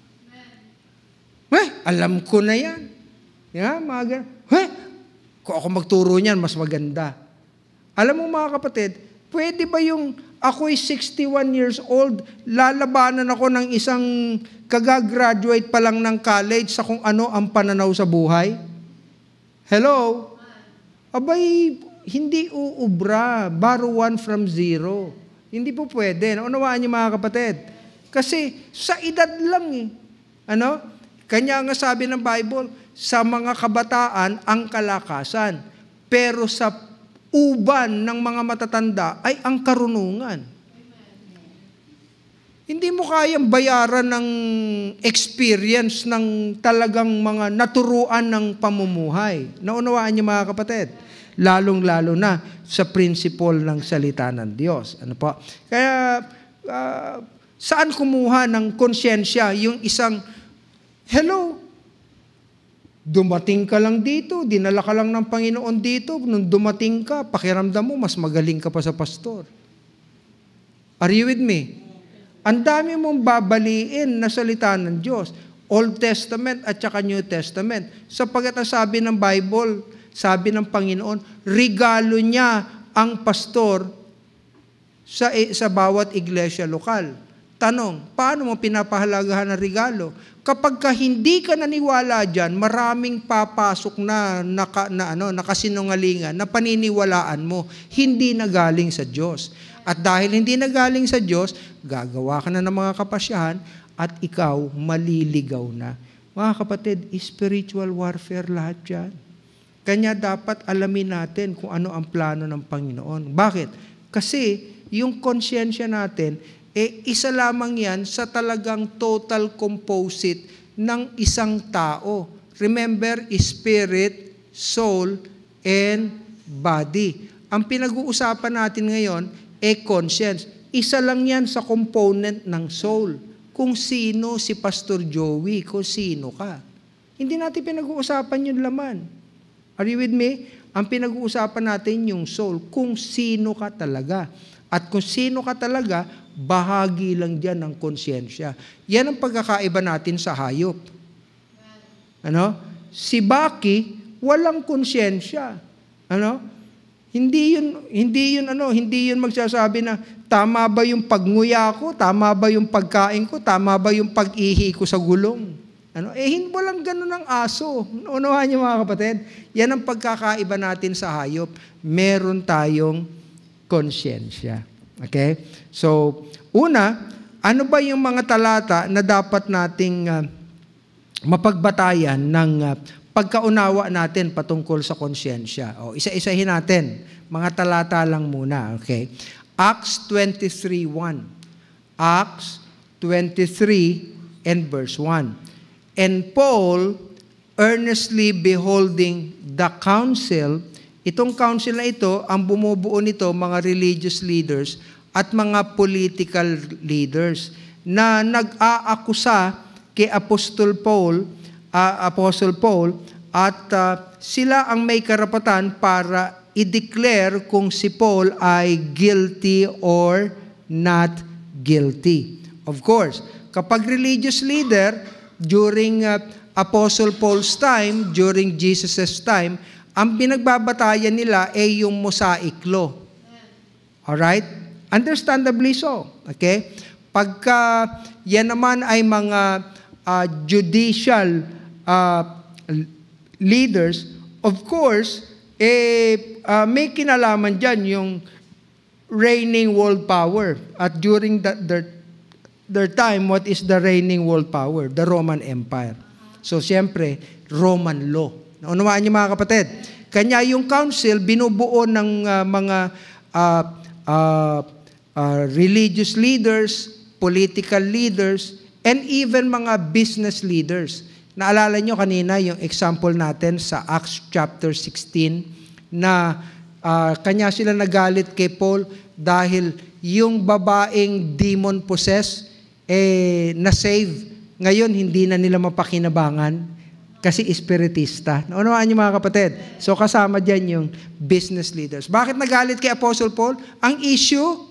S1: Eh, alam ko na yan. Yeah, mga eh, kung ako magturo niyan, mas maganda. Alam mo mga kapatid, pwede ba yung ako'y sixty-one years old, lalabanan ako ng isang kagagraduate pa lang ng college sa kung ano ang pananaw sa buhay? Hello? Abay, hindi uubra, borrow one from zero. Hindi po pwede. Naunawaan niyo mga kapatid. Kasi sa edad lang eh. Ano? Kanya nga sabi ng Bible, sa mga kabataan ang kalakasan. Pero sa uban ng mga matatanda ay ang karunungan. Hindi mo kayang bayaran ng experience ng talagang mga naturuan ng pamumuhay. Naunawaan niyo mga kapatid? Lalong-lalo na sa principle ng salita ng Diyos. Ano po? Kaya, uh, saan kumuha ng konsyensya yung isang, hello, dumating ka lang dito, dinala ka lang ng Panginoon dito, nung dumating ka, pakiramdam mo, mas magaling ka pa sa pastor. Are you with me? Ang dami mong babaliin na salita ng Diyos. Old Testament at saka New Testament. Sapagkat ang sabi ng Bible, sabi ng Panginoon, regalo niya ang pastor sa, sa bawat iglesia lokal. Tanong, paano mo pinapahalagahan ng regalo? Kapag ka hindi ka naniwala dyan, maraming papasok na, naka, na ano, nakasinungalingan, na paniniwalaan mo, hindi nagaling sa Diyos. At dahil hindi nagaling sa Diyos, gagawa ka na ng mga kapasyahan at ikaw maliligaw na. Mga kapatid, spiritual warfare lahat yan. Kanya dapat alamin natin kung ano ang plano ng Panginoon. Bakit? Kasi yung konsyensya natin, eh isa lamang yan sa talagang total composite ng isang tao. Remember, spirit, soul, and body. Ang pinag-uusapan natin ngayon, eh conscience. Isa lang yan sa component ng soul. Kung sino si Pastor Joey, kung sino ka. Hindi natin pinag-uusapan yung laman. Are you with me? Ang pinag-uusapan natin yung soul, kung sino ka talaga. At kung sino ka talaga, bahagi lang dyan ng konsyensya. Yan ang pagkakaiba natin sa hayop. Ano? Si Baki, walang konsyensya. Ano? Hindi yun, hindi yun, ano, hindi yun magsasabi na, tama ba yung pagnguya ko? Tama ba yung pagkain ko? Tama ba yung pag-ihi ko sa gulong? Ano? Eh, walang ganun ng aso. Unawahan niyo mga kapatid. Yan ang pagkakaiba natin sa hayop. Meron tayong konsyensya. Okay? So, una, ano ba yung mga talata na dapat nating uh, mapagbatayan ng uh, pagkaunawa natin patungkol sa konsyensya? O, isa-isahin natin. Mga talata lang muna. Okay? Acts twenty-three one. Acts twenty-three and verse one. And Paul, earnestly beholding the council, itong council na ito, ang bumubuo nito, mga religious leaders at mga political leaders, na nag-aakusa kay Apostol Paul, uh, Apostle Paul, at uh, sila ang may karapatan para i-declare kung si Paul ay guilty or not guilty. Of course, kapag religious leader, during uh, Apostle Paul's time, during Jesus' time, ang pinagbabatayan nila ay yung Mosaic law. Alright? Understandably so. Okay? Pagka yan naman ay mga uh, judicial uh, leaders, of course, eh, uh, may kinalaman dyan yung reigning world power. At during that, their, their time, what is the reigning world power? The Roman Empire. So, siyempre, Roman law. Naunawaan niyo mga kapatid? Kanya yung council, binubuo ng uh, mga uh, uh, uh, religious leaders, political leaders, and even mga business leaders. Naalala nyo kanina yung example natin sa Acts chapter sixteen na uh, kanya sila nagalit kay Paul dahil yung babaeng demon-possessed eh, na-save. Ngayon, hindi na nila mapakinabangan kasi espiritista. Naunawaan niyo mga kapatid? So kasama dyan yung business leaders. Bakit nagalit kay Apostle Paul? Ang issue?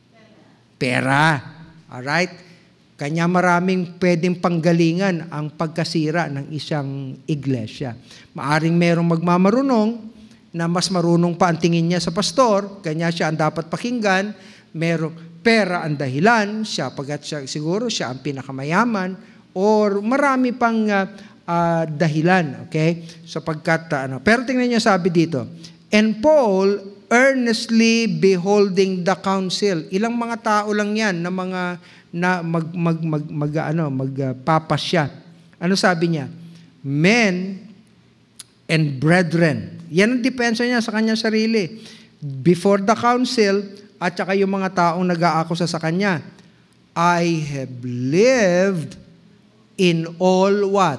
S1: Pera. Alright? Kanya maraming pwedeng panggalingan ang pagkasira ng isang iglesia. Maaring merong magmamarunong na mas marunong pa ang tingin niya sa pastor, kanya siya ang dapat pakinggan, merong pera ang dahilan, siya pagat siya, siguro siya ang pinakamayaman, or marami pang uh, uh, dahilan, okay? Sapagkat, uh, ano. Pero tingnan niyo sabi dito, and Paul earnestly beholding the council. Ilang mga tao lang yan na mga na mag mag mag, mag ano magpapasya. Uh, ano sabi niya? Men and brethren. Yan ang depensa niya sa kanya sarili. Before the council at saka yung mga taong nag-aakusa sa kanya. I have lived in all what?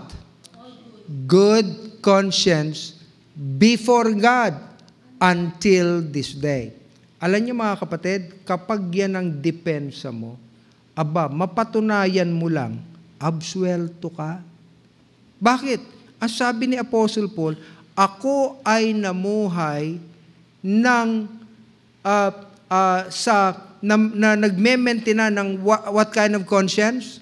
S1: Good conscience before God until this day. Alam niyo mga kapatid, kapag yan ang depensa mo, aba, mapatunayan mo lang, absuelto ka. Bakit? Ang sabi ni Apostle Paul, ako ay namuhay ng uh, uh, sa na, na nagme-maintain ng what, what kind of conscience?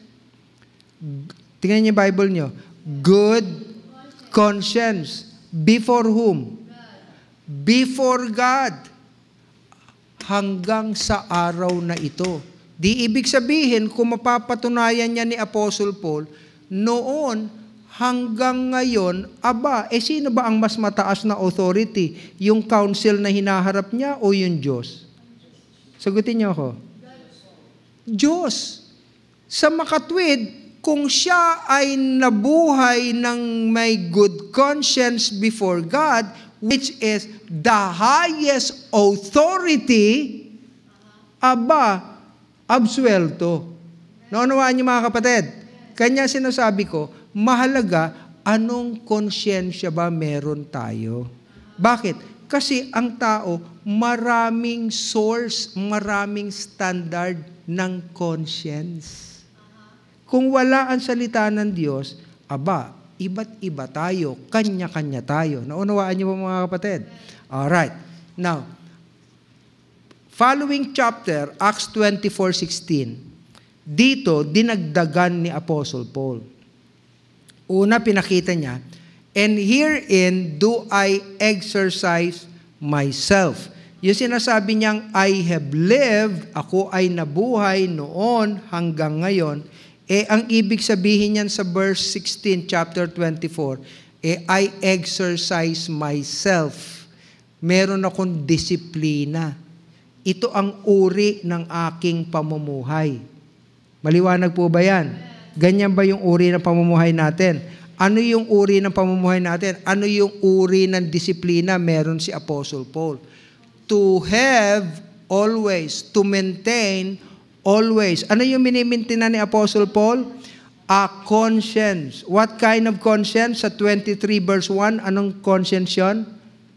S1: Tingnan niyo yung Bible niyo. Good conscience. Before whom? Before God. Hanggang sa araw na ito. Di ibig sabihin, kung mapapatunayan niya ni Apostle Paul, noon hanggang ngayon, aba, eh sino ba ang mas mataas na authority? Yung council na hinaharap niya o yung Diyos? Sagutin niyo ako. Diyos. Sa makatwid, kung siya ay nabuhay ng may good conscience before God, which is the highest authority, aba, absuelto. Naunawaan niyo mga kapatid? Kanya sinasabi ko, mahalaga, anong konsyensya ba meron tayo? Bakit? Kasi ang tao, maraming source, maraming standard ng conscience. Kung wala ang salita ng Diyos, aba, iba't iba tayo, kanya-kanya tayo. Naunawaan niyo ba mga kapatid? Alright. Now, following chapter, Acts twenty-four sixteen, dito, dinagdagan ni Apostle Paul. Una, pinakita niya, and herein do I exercise myself. Yung sinasabi niyang, I have lived, ako ay nabuhay noon hanggang ngayon, eh, ang ibig sabihin niyan sa verse sixteen, chapter twenty-four, eh, I exercise myself. Meron akong disiplina. Ito ang uri ng aking pamumuhay. Maliwanag po ba yan? Ganyan ba yung uri ng pamumuhay natin? Ano yung uri ng pamumuhay natin? Ano yung uri ng disiplina meron si Apostle Paul? To have always, to maintain always. Ano yung minimintinan ni Apostle Paul? A conscience. What kind of conscience? Sa twenty-three verse one, anong conscience yun?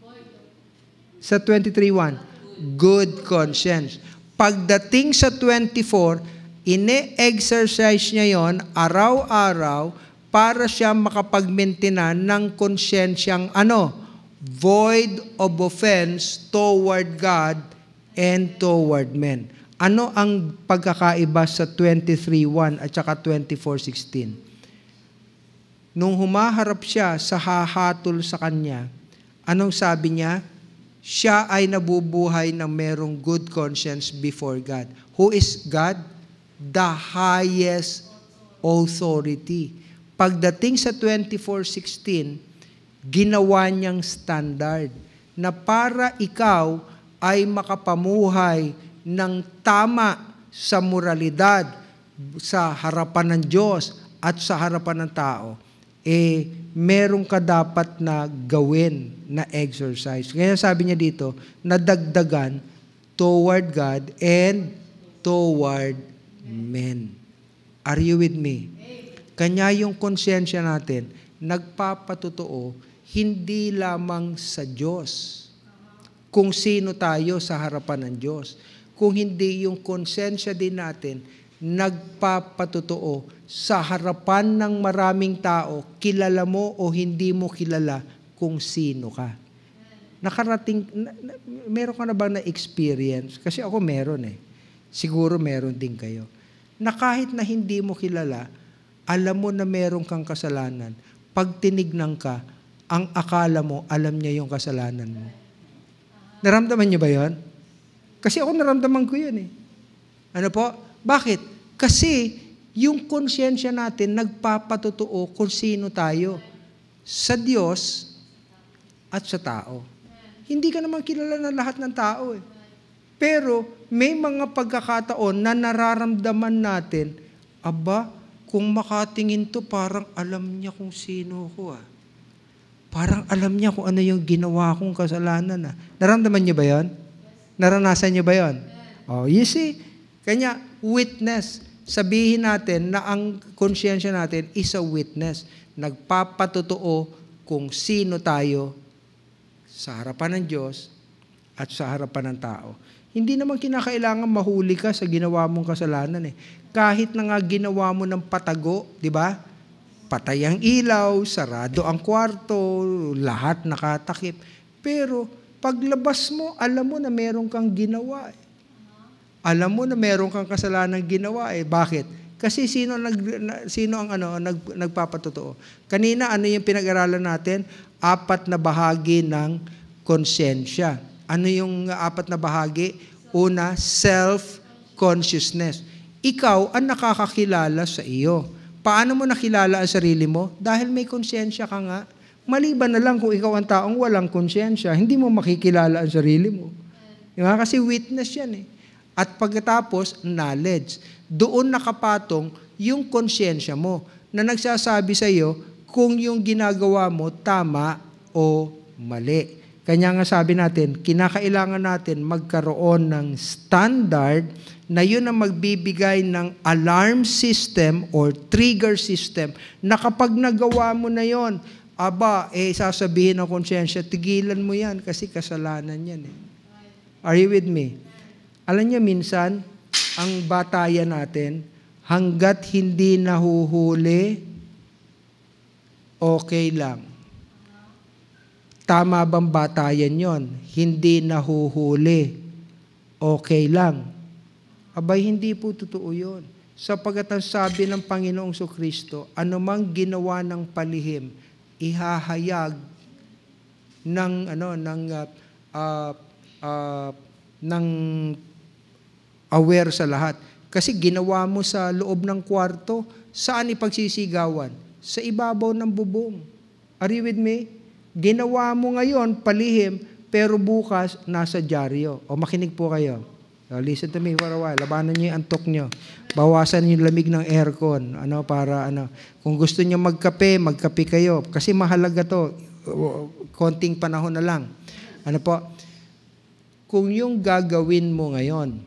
S1: Sa twenty-three one, good conscience. Pagdating sa twenty-four, ine-exercise niya yon araw-araw para siya makapagmintinan ng konsyensyang ano? Void of offense toward God and toward men. Ano ang pagkakaiba sa twenty-three one at saka twenty-four sixteen? Nung humaharap siya sa hahatol sa kanya, Anong sabi niya? Siya ay nabubuhay na merong good conscience before God. Who is God? The highest authority. Pagdating sa twenty-four sixteen, ginawa niyang standard na para ikaw ay makapamuhay ng tama sa moralidad sa harapan ng Diyos at sa harapan ng tao, eh, meron ka dapat na gawin na exercise. Kaya sabi niya dito, nadagdagan toward God and toward men. Are you with me? Kanya yung konsensya natin, nagpapatotoo, hindi lamang sa Diyos, kung sino tayo sa harapan ng Diyos. Kung hindi yung konsensya din natin, nagpapatotoo sa harapan ng maraming tao, kilala mo o hindi mo kilala kung sino ka. Nakarating, na, na, meron ka na ba na experience? Kasi ako meron eh. Siguro meron din kayo. Na kahit na hindi mo kilala, alam mo na meron kang kasalanan. Pag tinignan ka, ang akala mo, alam niya yung kasalanan mo. Naramdaman niyo ba yun? Kasi ako naramdaman ko yun eh. Ano po? Bakit? Kasi yung konsyensya natin nagpapatotoo kung sino tayo sa Diyos at sa tao. Hindi ka naman kilala ng lahat ng tao eh. Pero may mga pagkakataon na nararamdaman natin, aba, kung makatingin to parang alam niya kung sino ko ah. Parang alam niya kung ano yung ginawa kong kasalanan ah. Naramdaman niyo ba yon? Naranasan niyo ba yon? Oh, you see? Kanya, witness. Sabihin natin na ang konsyensya natin is a witness. Nagpapatotoo kung sino tayo sa harapan ng Diyos at sa harapan ng tao. Hindi naman kinakailangan mahuli ka sa ginawa mong kasalanan eh. Kahit na nga ginawa mo ng patago, di ba? Patay ang ilaw, sarado ang kwarto, lahat nakatakip. Pero paglabas mo, alam mo na meron kang ginawa eh. Alam mo na meron kang kasalanan ginawa eh. Bakit? Kasi sino nag sino ang ano nag, nagpapatotoo. Kanina ano yung pinag-aralan natin? Apat na bahagi ng konsensya. Ano yung apat na bahagi? Una, self-consciousness. Ikaw ang nakakakilala sa iyo. Paano mo nakilala ang sarili mo? Dahil may konsensya ka nga. Maliban na lang kung ikaw ang taong walang konsensya, hindi mo makikilala ang sarili mo. Diba? Kasi witness yan eh. At pagkatapos, knowledge. Doon nakapatong yung konsyensya mo na nagsasabi sa iyo kung yung ginagawa mo tama o mali. Kanya nga sabi natin, kinakailangan natin magkaroon ng standard na yun ang magbibigay ng alarm system or trigger system na kapag nagawa mo na yon, aba, eh sasabihin ng konsyensya, tigilan mo yan kasi kasalanan yan eh. Are you with me? Alam niyo, minsan, ang batayan natin, hanggat hindi nahuhuli, okay lang. Tama bang batayan yon? Hindi nahuhuli, okay lang. Abay, hindi po totoo yun. Sapagkat ang sabi ng Panginoong Kristo, anumang ginawa ng palihim, ihahayag ng, ano, ng, uh, uh, uh, ng aware sa lahat. Kasi ginawa mo sa loob ng kwarto, saan ipagsisigawan? Sa ibabaw ng bubong. Are you with me? Ginawa mo ngayon, palihim, pero bukas, nasa dyaryo. O makinig po kayo. So, listen to me for a while. Labanan niyo yung antok niyo. Bawasan niyo yung lamig ng aircon. Ano, para, ano. Kung gusto niyo magkape, magkape kayo. Kasi mahalaga to. Konting panahon na lang. Ano po? Kung yung gagawin mo ngayon,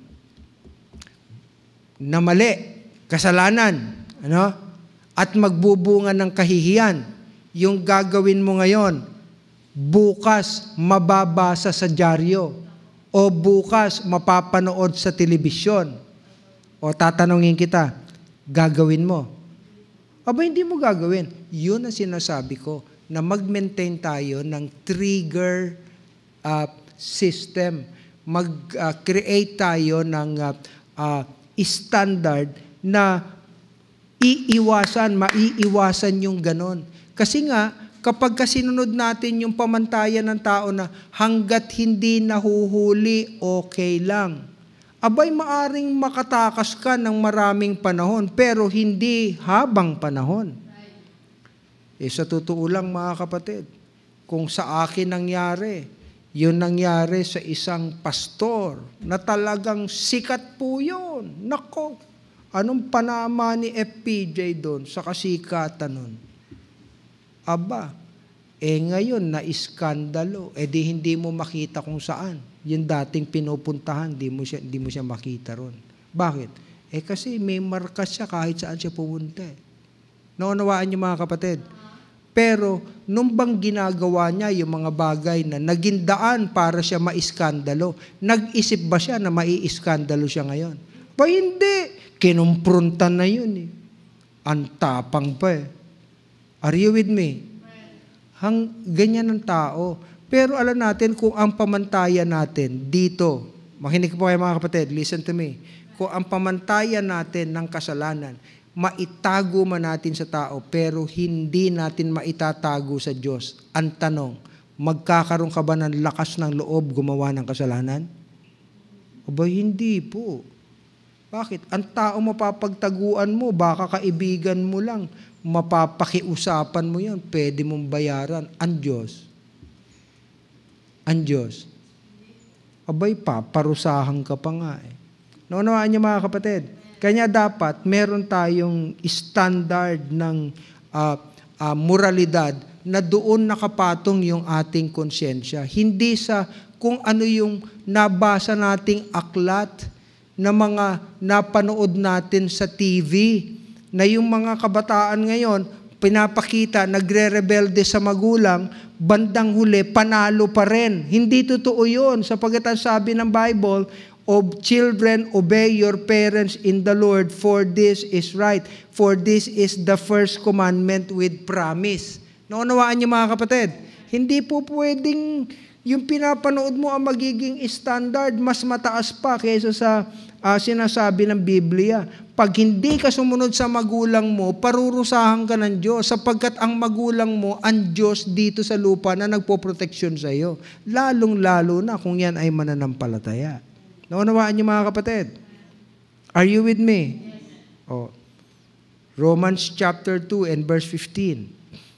S1: na mali, kasalanan, ano? At magbubunga ng kahihiyan, yung gagawin mo ngayon, bukas mababasa sa dyaryo, o bukas mapapanood sa telebisyon, o tatanungin kita, gagawin mo? Aba, hindi mo gagawin. Yun ang sinasabi ko, na mag-maintain tayo ng trigger uh, system. Mag-create uh, tayo ng uh, uh, standard na iiwasan, maiiwasan yung ganon. Kasi nga, kapag kasinunod natin yung pamantayan ng tao na hanggat hindi nahuhuli, okay lang. Abay, maaring makatakas ka ng maraming panahon, pero hindi habang panahon. Eh, sa totoo lang mga kapatid, kung sa akin nangyari, yun nangyari sa isang pastor na talagang sikat po yun. Nako, anong panama ni F P J doon sa kasikatan nun? Aba, eh ngayon na-iskandalo, eh di hindi mo makita kung saan. Yung dating pinupuntahan, di mo siya, di mo siya makita ron. Bakit? Eh kasi may marka siya kahit saan siya pumunta. Naunawaan niyo mga kapatid? Pero nung bang ginagawa niya yung mga bagay na naging daan para siya maiskandalo, nag-isip ba siya na mai-iskandalo siya ngayon? Ba hindi. Kinumpruntan na yun eh. Ang tapang pa eh. Are you with me? Hang, ganyan ang tao. Pero alam natin kung ang pamantayan natin dito, makinig po kayo mga kapatid, listen to me. Kung ang pamantayan natin ng kasalanan, maitago man natin sa tao, pero hindi natin maitatago sa Diyos. Ang tanong, magkakaroon ka ba ng lakas ng loob gumawa ng kasalanan? Aba, hindi po. Bakit? Ang tao mapapagtaguan mo, baka kaibigan mo lang, mapapakiusapan mo yun, pwede mong bayaran. Ang Diyos. Ang Diyos. Abay, paparusahan ka pa nga eh. Naunawaan niyo mga kapatid? Kanya dapat meron tayong standard ng uh, uh, moralidad na doon nakapatong yung ating konsyensya. Hindi sa kung ano yung nabasa nating aklat na mga napanood natin sa T V, na yung mga kabataan ngayon, pinapakita, nagre-rebelde sa magulang, bandang huli, panalo pa rin. Hindi totoo yun. Sapagkat ang sabi ng Bible, of children, obey your parents in the Lord, for this is right. For this is the first commandment with promise. Naunawaan niyo mga kapatid? Hindi po pwedeng yung pinapanood mo ang magiging standard, mas mataas pa kaysa sa uh, sinasabi ng Biblia. Pag hindi ka sumunod sa magulang mo, parurusahan ka ng Diyos, sapagkat ang magulang mo, ang Diyos dito sa lupa na nagpoproteksyon sa iyo. Lalong-lalo na kung yan ay mananampalataya. Naunawaan niyo mga kapatid? Are you with me? Oh. Romans chapter two and verse fifteen.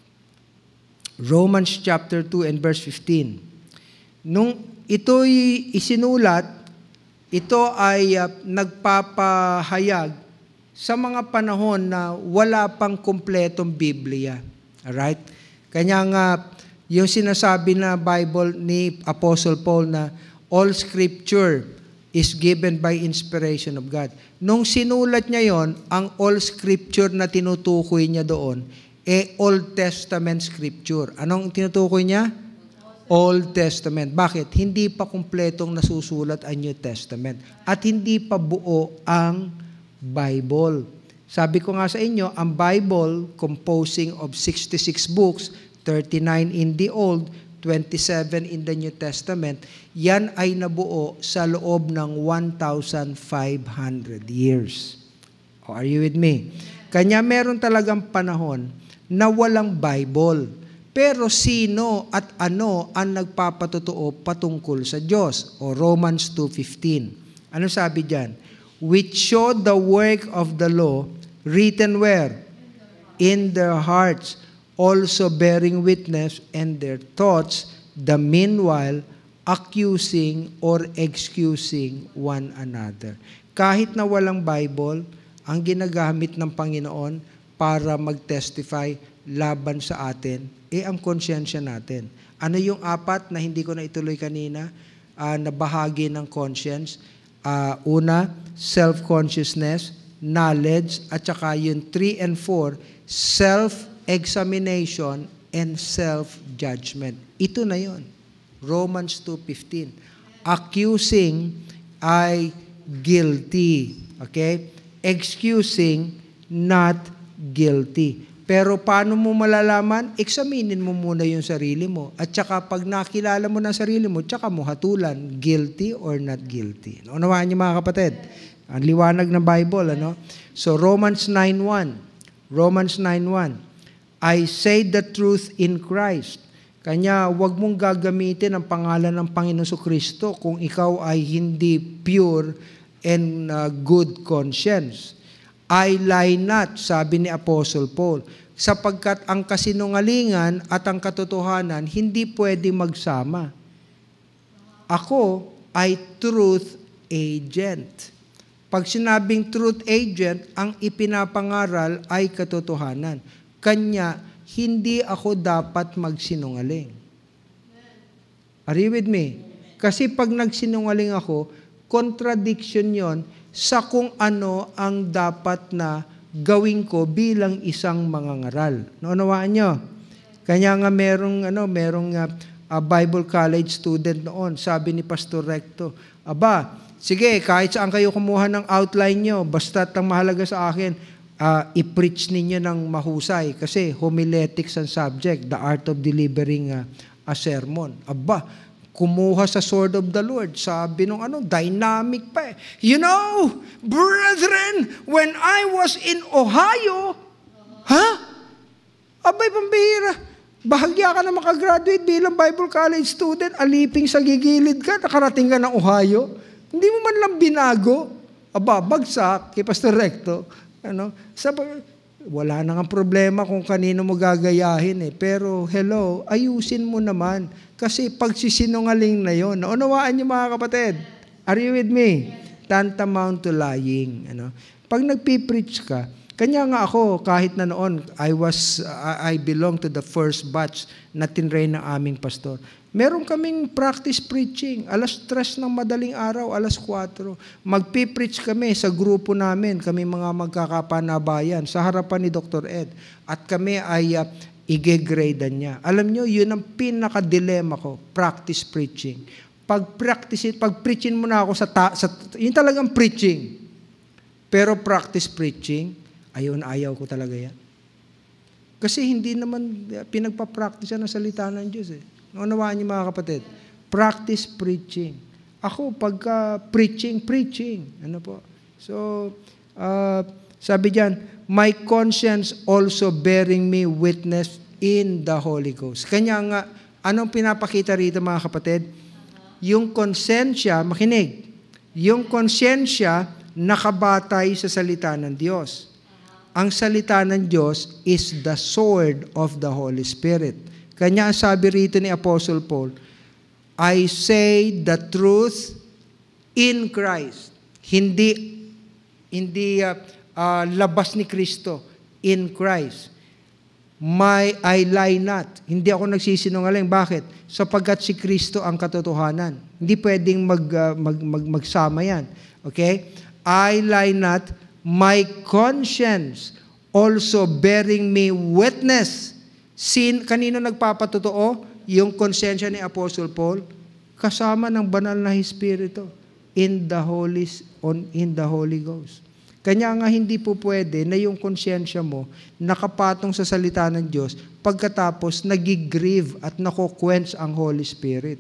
S1: Romans chapter two and verse fifteen. Nung ito'y isinulat, ito ay uh, nagpapahayag sa mga panahon na wala pang kumpletong Biblia. Alright? Kanya nga, yung sinasabi na Bible ni Apostle Paul na all scripture is given by inspiration of God. Nung sinulat niya yon, ang all scripture na tinutukoy niya doon, eh Old Testament scripture. Anong tinutukoy niya? Old Testament. Bakit? Hindi pa kumpletong nasusulat ang New Testament. At hindi pa buo ang Bible. Sabi ko nga sa inyo, ang Bible composing of sixty-six books, thirty-nine in the Old, twenty-seven in the New Testament, yan ay nabuo sa loob ng one thousand five hundred years. Oh, are you with me? Kanya meron talagang panahon na walang Bible. Pero sino at ano ang nagpapatotoo patungkol sa Diyos? O Romans two fifteen. Ano sabi diyan? Which show the work of the law written where? In their hearts, also bearing witness, and their thoughts, the meanwhile accusing or excusing one another. Kahit na walang Bible, ang ginagamit ng Panginoon para mag-testify laban sa atin, eh ang konsyensya natin. Ano yung apat na hindi ko na ituloy kanina, uh, na bahagi ng conscience? Uh, una, self-consciousness, knowledge, at saka yung three and four, self-examination and self-judgment. Ito na yon. Romans two fifteen. Accusing ay guilty. Okay? Excusing, not guilty. Pero paano mo malalaman? Examinin mo muna yung sarili mo. At saka pag nakilala mo na sarili mo, tsaka mo hatulan, guilty or not guilty. Naunawaan niyo mga kapatid? Ang liwanag ng Bible, ano? So Romans nine one. Romans nine one. I say the truth in Christ. Kanya, huwag mong gagamitin ang pangalan ng Panginoon Kristo kung ikaw ay hindi pure and uh, good conscience. I lie not, sabi ni Apostle Paul, sapagkat ang kasinungalingan at ang katotohanan hindi pwede magsama. Ako ay truth agent. Pag sinabing truth agent, ang ipinapangaral ay katotohanan. Kanya, hindi ako dapat magsinungaling. Are you with me? Kasi pag nagsinungaling ako, contradiction yon sa kung ano ang dapat na gawin ko bilang isang mangangaral. Naunawaan nyo? Kanya nga merong, ano, merong uh, uh, Bible college student noon, sabi ni Pastor Recto, aba, sige, kahit saan kayo kumuha ng outline nyo, basta ang mahalaga sa akin, uh, i-preach ninyo ng mahusay. Kasi homiletics ang subject, the art of delivering uh, a sermon. Aba, kumuha sa sword of the Lord. Sabi nung ano, dynamic pa eh. You know, brethren, when I was in Ohio, ha? Huh? Abay, pambihira. Bahagya ka na makagraduate bilang Bible college student, aliping sa gigilid ka, nakarating ka ng Ohio. Hindi mo man lang binago. Aba, bagsak, kay Pastor Recto. Ano? Sabi, wala na nga problema kung kanino mo gagayahin eh. Pero, hello, ayusin mo naman. Kasi pagsisinungaling na yon, naunawaan niyo mga kapatid. Are you with me? Tantamount to lying. Ano? Pag nagpipreach ka, kanya nga ako, kahit na noon, I was, I belong to the first batch na tinrain ng aming pastor. Meron kaming practice preaching. Alas tres ng madaling araw, alas kwatro. Magpipreach kami sa grupo namin, kami mga magkakapanabayan, sa harapan ni Doctor Ed. At kami ay uh, i-gradean niya. Alam nyo, yun ang pinaka-dilemma ko, practice preaching. Pag practice, pag preaching mo na ako sa, ta, sa yun talagang preaching. Pero practice preaching, ayaw na ayaw ko talaga yan. Kasi hindi naman pinagpa-practice ng salita ng Diyos eh. Naunawaan niyo mga kapatid, practice preaching. Ako, pagka preaching, preaching. Ano po? So, uh, sabi diyan, my conscience also bearing me witness in the Holy Ghost. Kanya nga, anong pinapakita rito mga kapatid? Yung konsensya, makinig, yung konsensya nakabatay sa salita ng Diyos. Ang salita ng Diyos is the sword of the Holy Spirit. Kanya sabi rito ni Apostle Paul, I say the truth in Christ. Hindi, hindi uh, uh, labas ni Kristo, in Christ. My, I lie not. Hindi ako nagsisinungaling. Bakit? Sapagkat si Kristo ang katotohanan. Hindi pwedeng mag, uh, mag, mag, magsama yan. Okay? I lie not, my conscience also bearing me witness. Sin, kanino nagpapatotoo? Yung konsensya ni Apostle Paul, kasama ng banal na Espiritu in the Holy, on, in the Holy Ghost. Kanya nga hindi po pwede na yung konsensya mo nakapatong sa salita ng Diyos pagkatapos nagigrieve at nakukwents ang Holy Spirit.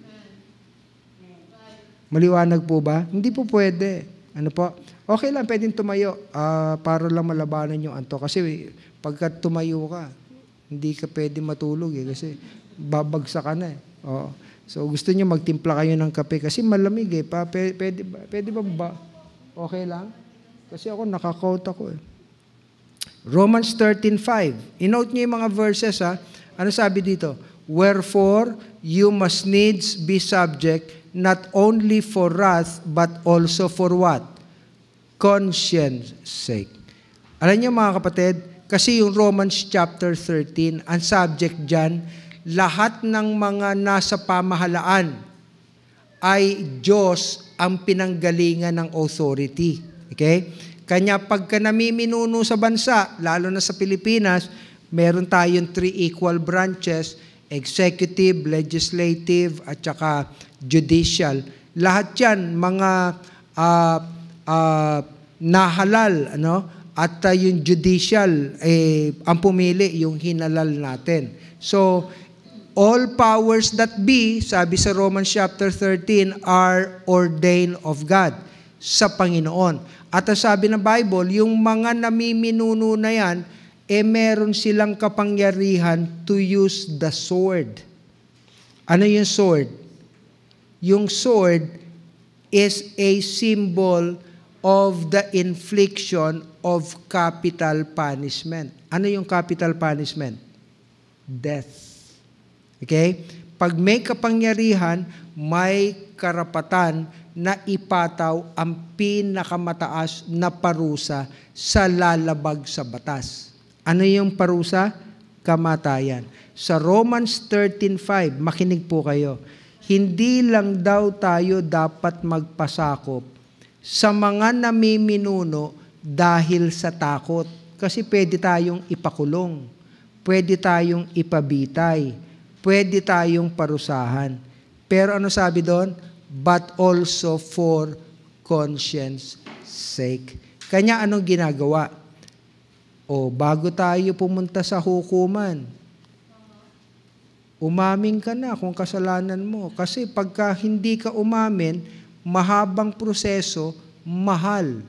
S1: Maliwanag po ba? Hindi po pwede. Ano po? Okay lang, pwedeng tumayo uh, para lang malabanan yung anto. Kasi pagka tumayo ka, hindi ka pwede matulog eh, kasi babagsak ka na eh. Oo. So gusto niyo magtimpla kayo ng kape kasi malamig eh. Pa, pwede, ba, pwede ba ba? Okay lang? Kasi ako nakakount ako eh. Romans thirteen five. I-note niyo yung mga verses ha. Ano sabi dito? Wherefore, you must needs be subject not only for wrath but also for what? Conscience sake. Alam niyo mga kapatid, kasi yung Romans chapter thirteen, ang subject dyan, lahat ng mga nasa pamahalaan ay Diyos ang pinanggalingan ng authority. Okay? Kanya pagka namiminuno sa bansa, lalo na sa Pilipinas, meron tayong three equal branches, executive, legislative, at saka judicial. Lahat yan, mga uh, uh, nahalal, ano? At uh, yung judicial, eh, ang pumili, yung hinalal natin. So, all powers that be, sabi sa Romans chapter thirteen, are ordained of God, sa Panginoon. At uh, sabi ng Bible, yung mga namiminuno na yan, eh meron silang kapangyarihan to use the sword. Ano yung sword? Yung sword is a symbol of the infliction of capital punishment. Ano yung capital punishment? Death. Okay? Pag may kapangyarihan, may karapatan na ipataw ang pinakamataas na parusa sa lalabag sa batas. Ano yung parusa? Kamatayan. Sa Romans thirteen five, makinig po kayo, hindi lang daw tayo dapat magpasakop sa mga namiminuno dahil sa takot. Kasi pwede tayong ipakulong, pwede tayong ipabitay, pwede tayong parusahan. Pero ano sabi doon? But also for conscience sake. Kanya anong ginagawa? O bago tayo pumunta sa hukuman, umamin ka na kung kasalanan mo. Kasi pagka hindi ka umamin, mahabang proseso, mahal.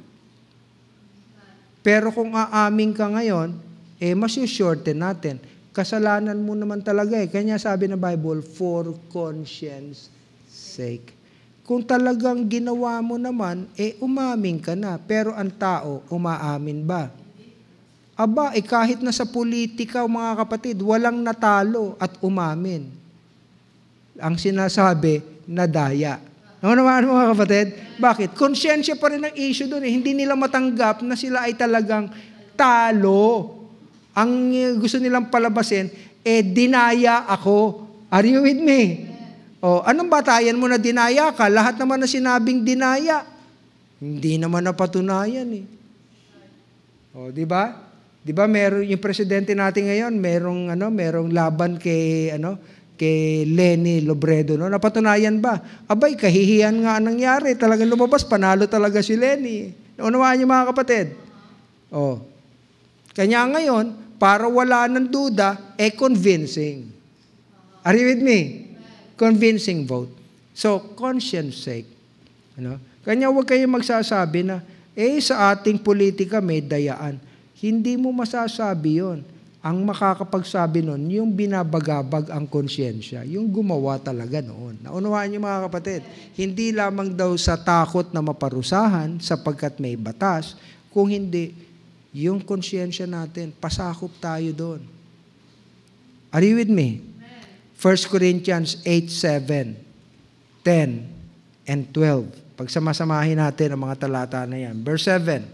S1: Pero kung aamin ka ngayon, eh masyushorten natin. Kasalanan mo naman talaga eh. Kanya sabi ng Bible, for conscience sake. Kung talagang ginawa mo naman, eh umamin ka na. Pero ang tao, umaamin ba? Aba, eh kahit na sa politika, mga kapatid, walang natalo at umamin. Ang sinasabi, nadaya. Ano naman mga kapatid? Bakit? Konsyensya pa rin ang issue doon eh. Hindi nila matanggap na sila ay talagang talo. Ang gusto nilang palabasin, eh dinaya ako. Are you with me? O, anong batayan mo na dinaya ka? Lahat naman na sinabing dinaya. Hindi naman napatunayan eh. O, di ba? Di ba meron yung presidente natin ngayon, merong ano, merong laban kay ano, kay Leni Robredo, no? Napatunayan ba? Abay, kahihiyan nga ang nangyari. Talagang lumabas, panalo talaga si Leni. Naunawaan niyo mga kapatid? Oh. Kanya ngayon, para wala ng duda, eh convincing. Are you with me? Convincing vote. So, conscience sake. Ano? Kanya huwag kayong magsasabi na, eh sa ating politika may dayaan. Hindi mo masasabi yon. Ang makakapagsabi nun, yung binabagabag ang konsyensya, yung gumawa talaga noon. Naunawaan niyo mga kapatid, hindi lamang daw sa takot na maparusahan sapagkat may batas, kung hindi, yung konsyensya natin, pasakop tayo doon. Are you with me? First Corinthians eight, seven, ten, and twelve. Pagsamasamahin natin ang mga talata na yan. Verse seven,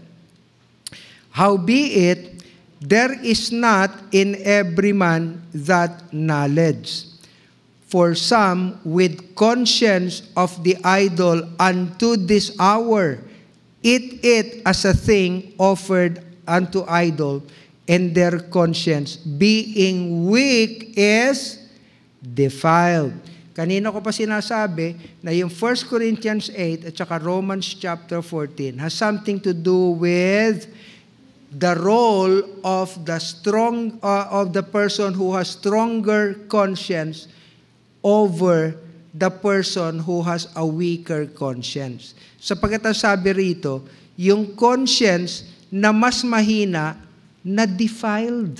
S1: howbeit, there is not in every man that knowledge. For some with conscience of the idol unto this hour eat it as a thing offered unto idol, and their conscience being weak is defiled. Kanina ko pa sinasabi na yung First Corinthians eight at saka Romans chapter fourteen has something to do with the role of the strong uh, of the person who has stronger conscience over the person who has a weaker conscience. Sapagkat ang sabi rito, yung conscience na mas mahina, na defiled,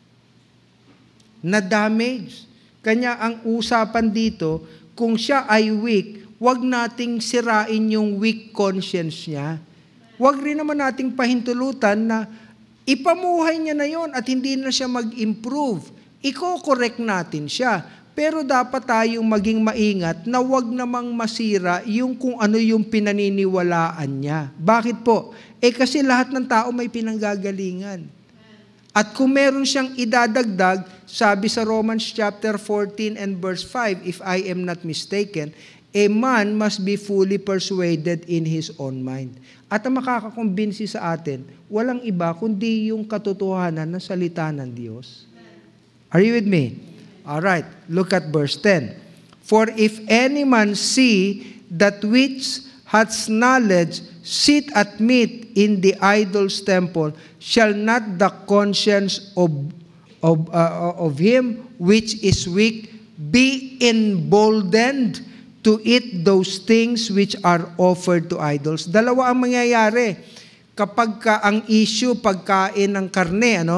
S1: na damaged. Kanya ang usapan dito, kung siya ay weak, wag nating sirain yung weak conscience niya. Wag rin naman nating pahintulutan na ipamuhay niya na yon at hindi na siya mag-improve. Iko-correct natin siya. Pero dapat tayong maging maingat na wag namang masira yung kung ano yung pinaniniwalaan niya. Bakit po? Eh kasi lahat ng tao may pinanggagalingan. At kung meron siyang idadagdag, sabi sa Romans chapter fourteen and verse five, if I am not mistaken, a man must be fully persuaded in his own mind. At ang makakakumbinsi sa atin, walang iba kundi yung katotohanan ng salita ng Diyos. Are you with me? Alright, look at verse ten. For if any man see that which hath knowledge sit at meat in the idol's temple, shall not the conscience of, of, uh, of him which is weak be emboldened to eat those things which are offered to idols? Dalawa ang mangyayari. Kapag ka ang issue, pagkain ng karne, ano?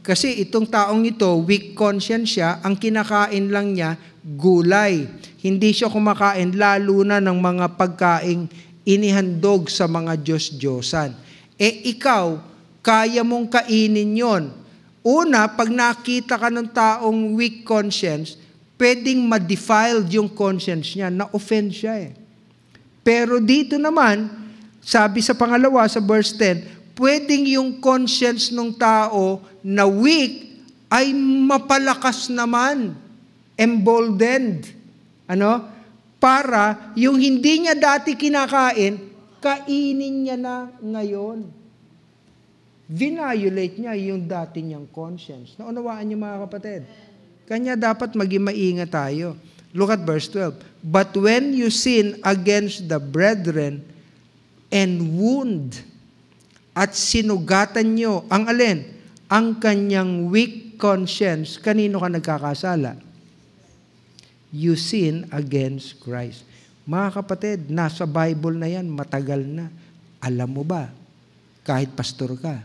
S1: Kasi itong taong ito, weak conscience siya, ang kinakain lang niya, gulay. Hindi siya kumakain lalo na ng mga pagkaing inihandog sa mga Diyos-Diyosan. Eh ikaw, kaya mong kainin yon. Una, pag nakita ka ng taong weak conscience, pwedeng ma-defiled yung conscience niya, na-offend siya eh. Pero dito naman, sabi sa pangalawa, sa verse ten, pwedeng yung conscience ng tao na weak ay mapalakas naman, emboldened. Ano? Para yung hindi niya dati kinakain, kainin niya na ngayon. Vinolate niya yung dati niyang conscience. Naunawaan niyo mga kapatid? Kanya dapat maging maingat tayo. Look at verse twelve. But when you sin against the brethren and wound, at sinugatan nyo, ang alin? Ang kanyang weak conscience, kanino ka nagkakasala? You sin against Christ. Mga kapatid, nasa Bible na yan, matagal na. Alam mo ba? Kahit pastor ka.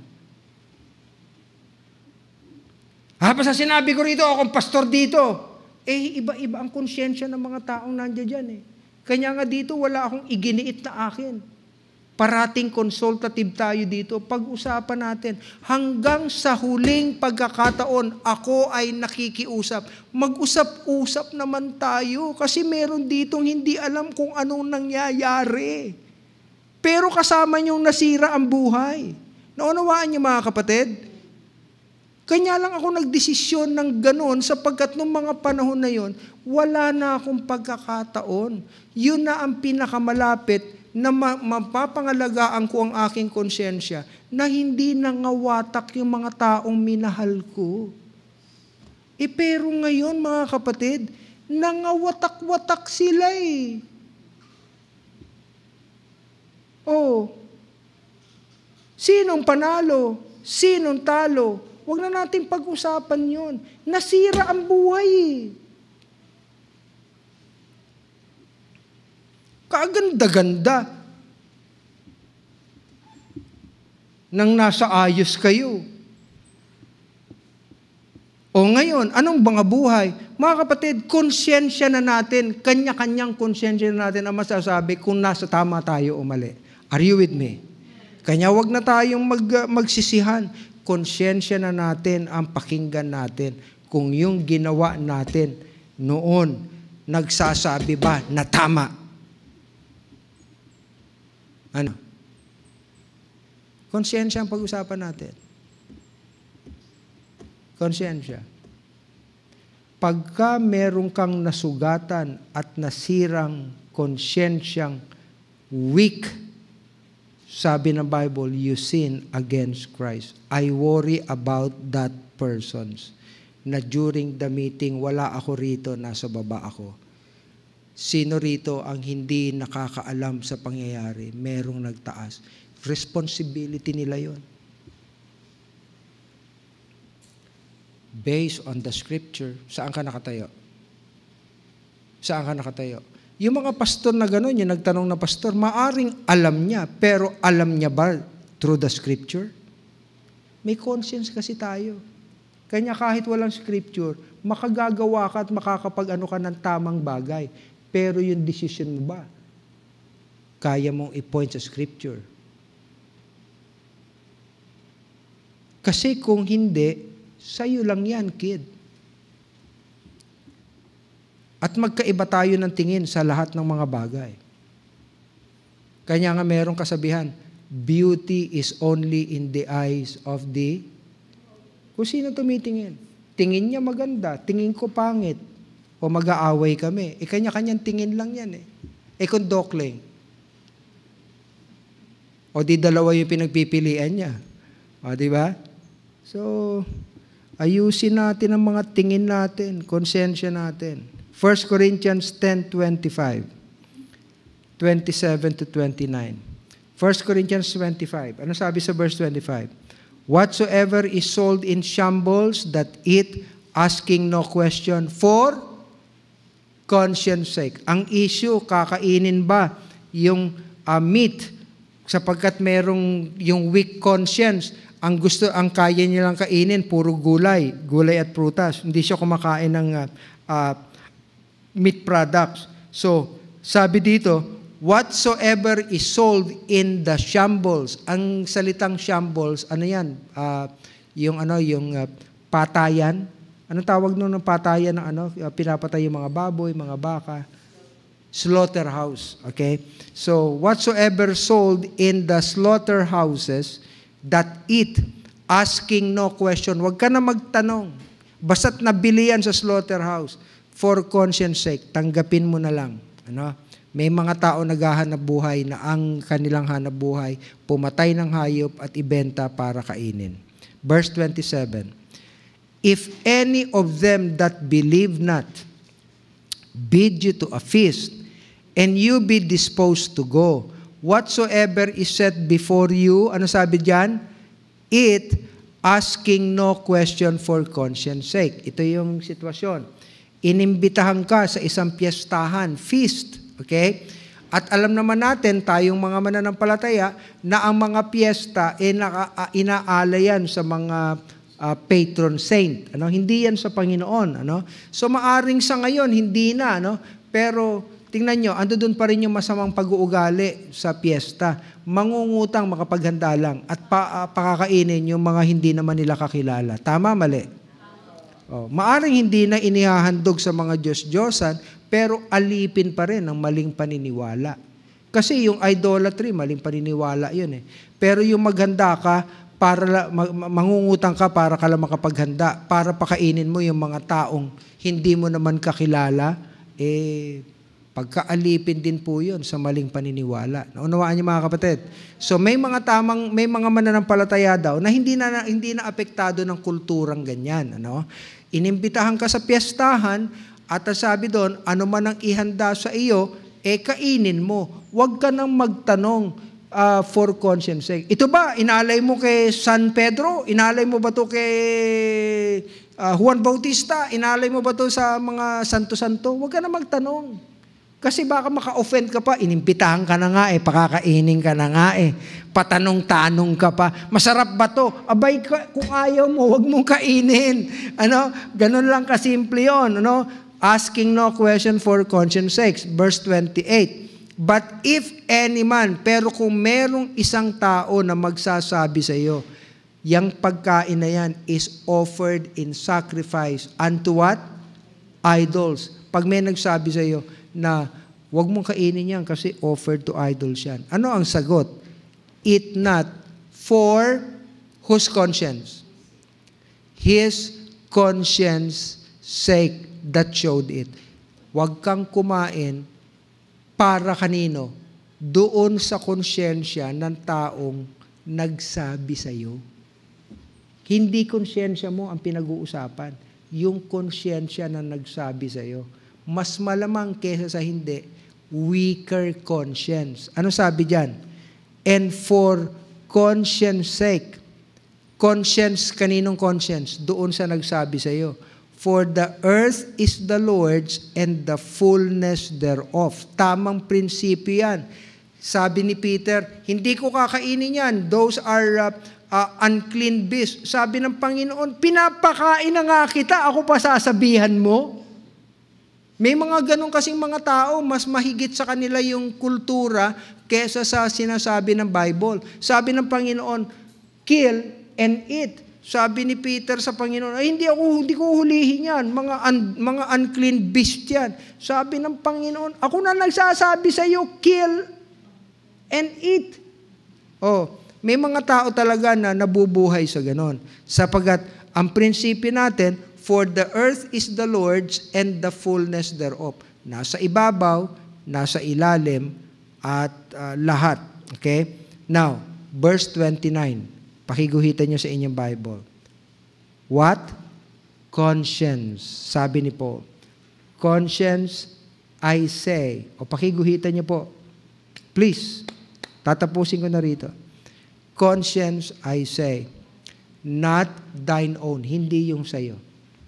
S1: Ah, basta sinabi ko rito, akong pastor dito. Eh, iba-iba ang konsyensya ng mga taong nandiyan dyan eh. Kanya nga dito, wala akong iginiit na akin. Parating consultative tayo dito, pag-usapan natin. Hanggang sa huling pagkakataon, ako ay nakikiusap. Mag-usap-usap naman tayo kasi meron ditong hindi alam kung anong nangyayari. Pero kasama niyong nasira ang buhay. Naunawaan niyo mga kapatid? Kanya lang ako nagdesisyon ng ganon sapagkat nung mga panahon na yon, wala na akong pagkakataon. Yun na ang pinakamalapit na mapapangalagaan ko ang aking konsyensya na hindi nangawatak yung mga taong minahal ko. E pero ngayon mga kapatid, nangawatak-watak sila eh. Oh, sinong panalo? Sinong talo? Huwag na natin pag-usapan yon. Nasira ang buhay eh. Kaganda-ganda nang nasa ayos kayo. O ngayon, anong mga buhay? Mga kapatid, konsyensya na natin, kanya-kanyang konsyensya na natin ang masasabi kung nasa tama tayo o mali. Are you with me? Kanya wag na tayong mag, magsisihan. Konsyensya na natin ang pakinggan natin kung yung ginawa natin noon, nagsasabi ba na tama? Ano? Konsyensya ang pag-usapan natin. Konsyensya. Pagka meron kang nasugatan at nasirang konsyensyang weak, sabi ng Bible, you sin against Christ. I worry about that persons na during the meeting, wala ako rito, nasa baba ako. Sino rito ang hindi nakakaalam sa pangyayari? Merong nagtaas. Responsibility nila yon. Based on the scripture, saan ka nakatayo? Saan ka nakatayo? Yung mga pastor na gano'n, yung nagtanong na pastor, maaring alam niya, pero alam niya ba through the scripture? May conscience kasi tayo. Kanya kahit walang scripture, makagagawa ka at makakapag-ano ka ng tamang bagay. Pero yung decision mo ba, kaya mong i-point sa scripture? Kasi kung hindi, sa'yo lang yan, kid. At magkaiba tayo ng tingin sa lahat ng mga bagay. Kanya nga merong kasabihan, beauty is only in the eyes of the... Kung sino tumitingin. Tingin niya maganda, tingin ko pangit. O mag-aaway kami. E kanya-kanyang tingin lang yan eh. E kung dokling. O di dalawa yung pinagpipilian niya. O di ba? So, ayusin natin ang mga tingin natin, konsensya natin. First Corinthians ten twenty-five, twenty-seven to twenty-nine. First Corinthians twenty-five. Ano sabi sa verse twenty-five? Whatsoever is sold in shambles that eat, asking no question, for conscience sake. Ang issue, kakainin ba yung uh, meat sapagkat merong yung weak conscience ang gusto, ang kaya niya lang kainin, puro gulay, gulay at prutas. Hindi siya kumakain ng uh, uh, meat products. So, sabi dito, whatsoever is sold in the shambles. Ang salitang shambles, ano yan? Uh, yung ano, yung uh, patayan. Anong tawag nun ng patayan ng ano? Uh, pinapatay yung mga baboy, mga baka. Slaughterhouse. Okay? So, whatsoever sold in the slaughterhouses that eat, asking no question. Huwag ka na magtanong. Basta't nabili yan sa slaughterhouse. For conscience sake, tanggapin mo na lang. Ano? May mga tao naghahanap buhay na ang kanilang hanap buhay, pumatay ng hayop at ibenta para kainin. Verse twenty-seven, if any of them that believe not bid you to a feast, and you be disposed to go, whatsoever is set before you, ano sabi diyan? Eat, asking no question for conscience sake. Ito yung sitwasyon. Inimbitahan ka sa isang piyestahan, feast. Okay? At alam naman natin, tayong mga mananampalataya, na ang mga piyesta, eh, naka, uh, inaala yan sa mga uh, patron saint. Ano? Hindi yan sa Panginoon. Ano? So maaring sa ngayon, hindi na. Ano? Pero tingnan nyo, ando doon pa rin yung masamang pag-uugali sa piyesta. Mangungutang, makapaghanda lang. At pa, uh, pakakainin yung mga hindi naman nila kakilala. Tama, mali? Oh, maaring hindi na inihahandog sa mga Diyos-Diyosan, pero alipin pa rin ang maling paniniwala. Kasi yung idolatry, maling paniniwala yun eh. Pero yung maghanda ka, para, mangungutang ka para ka lang makapaghanda, para pakainin mo yung mga taong hindi mo naman kakilala, eh, pagkaalipin din po yun sa maling paniniwala. Naunawaan niyo mga kapatid? So may mga tamang, may mga mananampalataya daw na hindi na, hindi na apektado ng kulturang ganyan. Ano? Inimbitahan ka sa piyestahan at sabi doon, ano man ang ihanda sa iyo, eh kainin mo. Huwag ka nang magtanong uh, for conscience sake. Ito ba, inalay mo kay San Pedro? Inalay mo ba to kay uh, Juan Bautista? Inalay mo ba to sa mga santo-santo? Huwag ka na magtanong. Kasi baka maka-offend ka pa, inimbitahan ka na nga eh, pakakainin ka na nga eh, patanong-tanong ka pa, masarap ba to? Abay, kung ayaw mo, wag mong kainin. Ano? Ganun lang kasimple yun. Ano? Asking no question for conscience sake. Verse twenty-eight. But if any man, pero kung merong isang tao na magsasabi sa iyo, yung pagkain na yan is offered in sacrifice unto what? Idols. Pag may nagsabi sa iyo, na wag mong kainin yan kasi offered to idols yan. Ano ang sagot? Eat not for whose conscience? His conscience sake that showed it. Wag kang kumain para kanino? Doon sa konsyensya ng taong nagsabi sa iyo. Hindi konsyensya mo ang pinag-uusapan. Yung konsyensya na nagsabi sa iyo. Mas malamang kesa sa hindi, weaker conscience. Ano sabi diyan? And for conscience sake, conscience, kaninong conscience? Doon sa nagsabi sa iyo. For the earth is the Lord's and the fullness thereof. Tamang prinsipyo yan. Sabi ni Peter, hindi ko kakainin yan. Those are uh, uh, unclean beasts. Sabi ng Panginoon, pinapakain na nga kita, ako pa sasabihan mo? May mga ganun kasing mga tao, mas mahigit sa kanila yung kultura kesa sa sinasabi ng Bible. Sabi ng Panginoon, kill and eat. Sabi ni Peter sa Panginoon, ay hindi ako, hindi ko hulihin yan. Mga, un, mga unclean beast yan. Sabi ng Panginoon, ako na nagsasabi sa iyo, kill and eat. Oh, may mga tao talaga na nabubuhay sa ganon. Sapagat ang prinsipyo natin, for the earth is the Lord's and the fullness thereof. Nasa ibabaw, nasa ilalim, at uh, lahat. Okay? Now, verse twenty-nine. Pakiguhitan nyo sa inyong Bible. What? Conscience. Sabi ni Paul. Conscience, I say. O pakiguhitan nyo po. Please. Tatapusin ko na rito. Conscience, I say. Not thine own. Hindi yung sayo.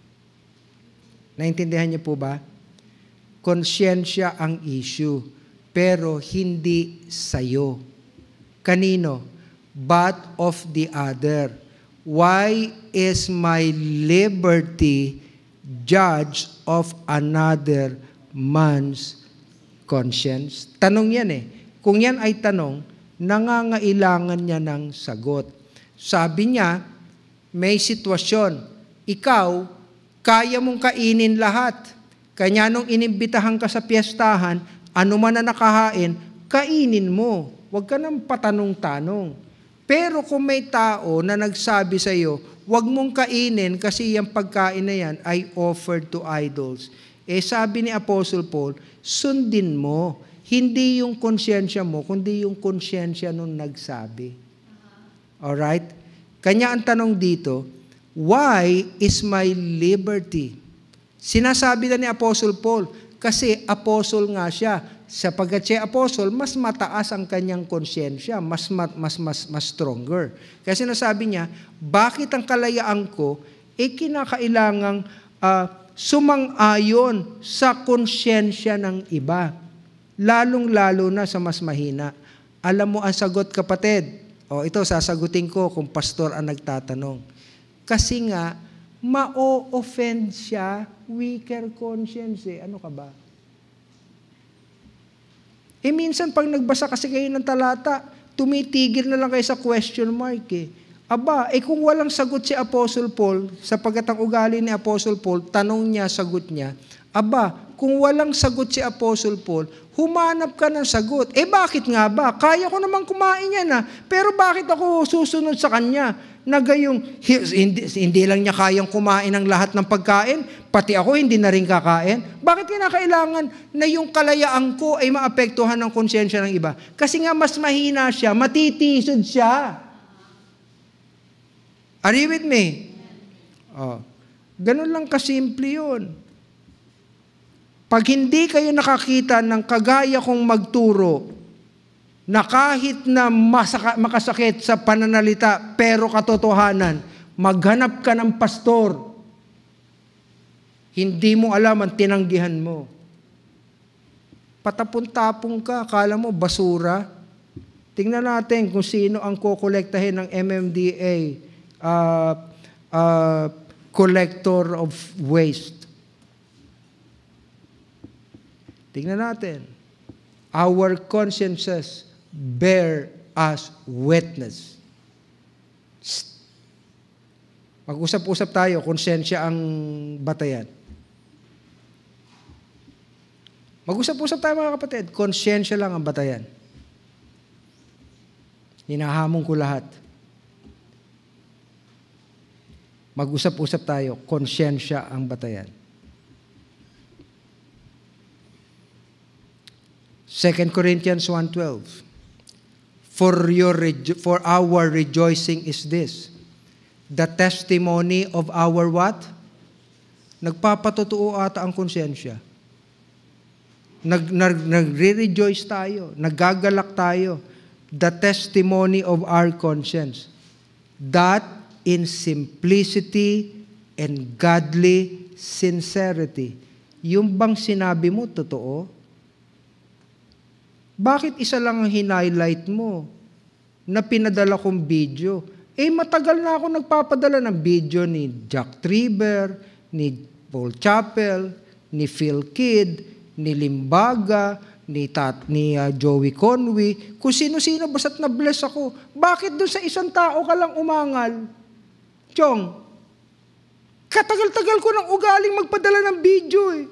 S1: Naintindihan niyo po ba? Konsyensya ang issue, pero hindi sayo. Kanino? But of the other. Why is my liberty judged of another man's conscience? Tanong yan eh. Kung yan ay tanong, nangangailangan niya ng sagot. Sabi niya, may sitwasyon. Ikaw, kaya mong kainin lahat. Kanya nung inimbitahan ka sa piyestahan, ano man na nakahain, kainin mo. Huwag ka nang patanong-tanong. Pero kung may tao na nagsabi sa iyo, huwag mong kainin kasi yung pagkain na yan ay offered to idols. Eh sabi ni Apostle Paul, sundin mo. Hindi yung konsyensya mo, kundi yung konsyensya nung nagsabi. Alright? Kanya ang tanong dito, why is my liberty? Sinasabi na ni Apostle Paul, kasi apostle nga siya. Sapagkat siya apostle, mas mataas ang kanyang konsyensya, mas, mas, mas, mas, mas stronger. Kaya sinasabi niya, bakit ang kalayaan ko, eh kinakailangang uh, sumang-ayon sa konsyensya ng iba. Lalong-lalo na sa mas mahina. Alam mo ang sagot, kapatid. O ito, sasagutin ko kung pastor ang nagtatanong. Kasi nga, ma-o-offend siya, weaker conscience eh. Ano ka ba? Eh minsan pag nagbasa kasi kayo ng talata, tumitigil na lang kayo sa question mark eh. Aba, eh kung walang sagot si Apostle Paul, sapagkat ang ugali ni Apostle Paul, tanong niya, sagot niya, aba, kung walang sagot si Apostle Paul, humanap ka ng sagot. Eh bakit nga ba? Kaya ko naman kumain yan na. Pero bakit ako susunod sa kanya? Na gayong, hindi, hindi lang niya kayang kumain ng lahat ng pagkain, pati ako hindi na rin kakain. Bakit kinakailangan na yung kalayaan ko ay maapektuhan ng konsyensya ng iba? Kasi nga mas mahina siya, matitisod siya. Are you with me? Oh. Ganun lang kasimple yun. Pag hindi kayo nakakita ng kagaya kong magturo, na kahit na masaka, makasakit sa pananalita, pero katotohanan, maghanap ka ng pastor. Hindi mo alam ang tinanggihan mo. Patapon-tapong ka, akala mo basura. Tingnan natin kung sino ang kokolektahin ng M M D A uh, uh, collector of waste. Tingnan natin. Our consciences bear us witness. Mag-usap-usap tayo, konsensya ang batayan. Mag-usap-usap tayo mga kapatid, konsensya lang ang batayan. Hinahamon ko lahat. Mag-usap-usap tayo, konsensya ang batayan. Second Corinthians one twelve. For your for our rejoicing is this, the testimony of our what? Nagpapatotoo ata ang konsensya. Nag, nag, nagre-rejoice tayo, nagagalak tayo. The testimony of our conscience, that in simplicity and godly sincerity. Yung bang sinabi mo, totoo? Bakit isa lang ang hinighlight mo na pinadala kong video? Eh, matagal na ako nagpapadala ng video ni Jack Trieber, ni Paul Chappell, ni Phil Kidd, ni Limbaga, ni, Tat, ni uh, Joey Conway, kung sino-sino, basta't na-bless ako. Bakit doon sa isang tao ka lang umangal? Chong, katagal-tagal ko ng ugaling magpadala ng video eh.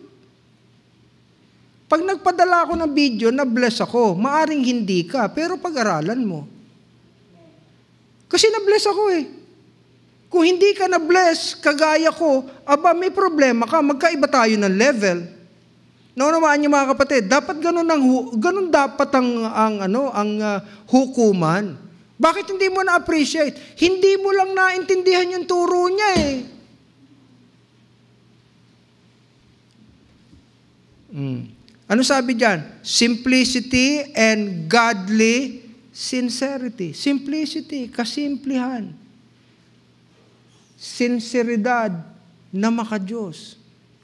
S1: Pag nagpadala ako ng video, na-bless ako. Maaring hindi ka, pero pag-aralan mo. Kasi na-bless ako eh. Kung hindi ka na-bless, kagaya ko, aba may problema ka, magkaiba tayo ng level. Naunawaan niyo mga kapatid, dapat ganun, ang, ganun dapat ang, ang, ano, ang uh, hukuman. Bakit hindi mo na-appreciate? Hindi mo lang naintindihan yung turo niya eh. Hmm. Ano sabi diyan? Simplicity and godly sincerity. Simplicity, kasimplihan. Sinseridad na maka-Diyos.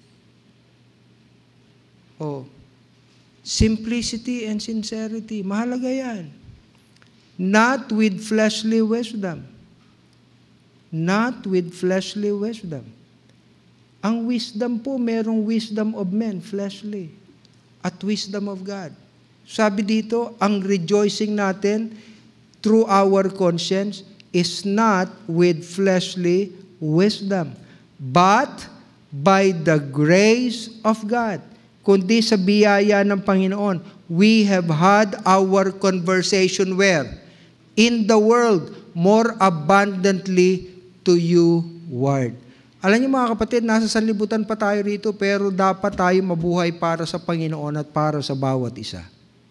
S1: Oh. Simplicity and sincerity. Mahalaga yan. Not with fleshly wisdom. not with fleshly wisdom. Ang wisdom po, merong wisdom of men, fleshly, at wisdom of God. Sabi dito, ang rejoicing natin through our conscience is not with fleshly wisdom, but by the grace of God. Kundi sa biyaya ng Panginoon, we have had our conversation where? In the world, more abundantly to you, word. Alam niyo mga kapatid, nasa sanlibutan pa tayo rito, pero dapat tayo mabuhay para sa Panginoon at para sa bawat isa.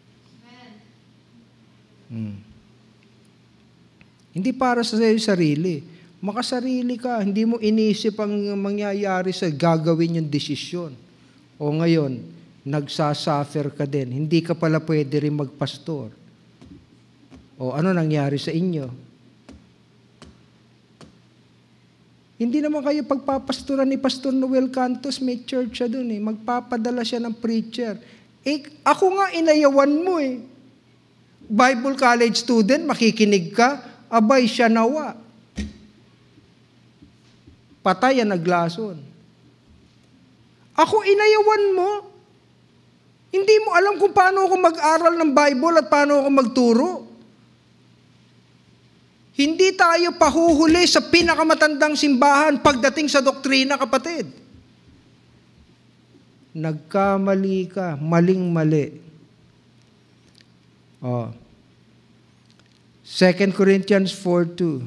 S1: Hmm. Hindi para sa iyo sarili. Makasarili ka, hindi mo inisip ang mangyayari sa gagawin yung desisyon. O ngayon, nagsasuffer ka din. Hindi ka pala pwede rin magpastor. O ano nangyari sa inyo? Hindi naman kayo pagpapastoran ni Pastor Noel Cantos, may church siya dun eh. Magpapadala siya ng preacher. Eh, ako nga inayawan mo eh. Bible college student, makikinig ka, abay siya nawa. Patay ang naglason. Ako inayawan mo. Hindi mo alam kung paano ako mag-aral ng Bible at paano ako magturo. Hindi tayo pahuhuli sa pinakamatandang simbahan pagdating sa doktrina, kapatid. Nagkamali ka, maling-mali. Oh. Second Corinthians four two.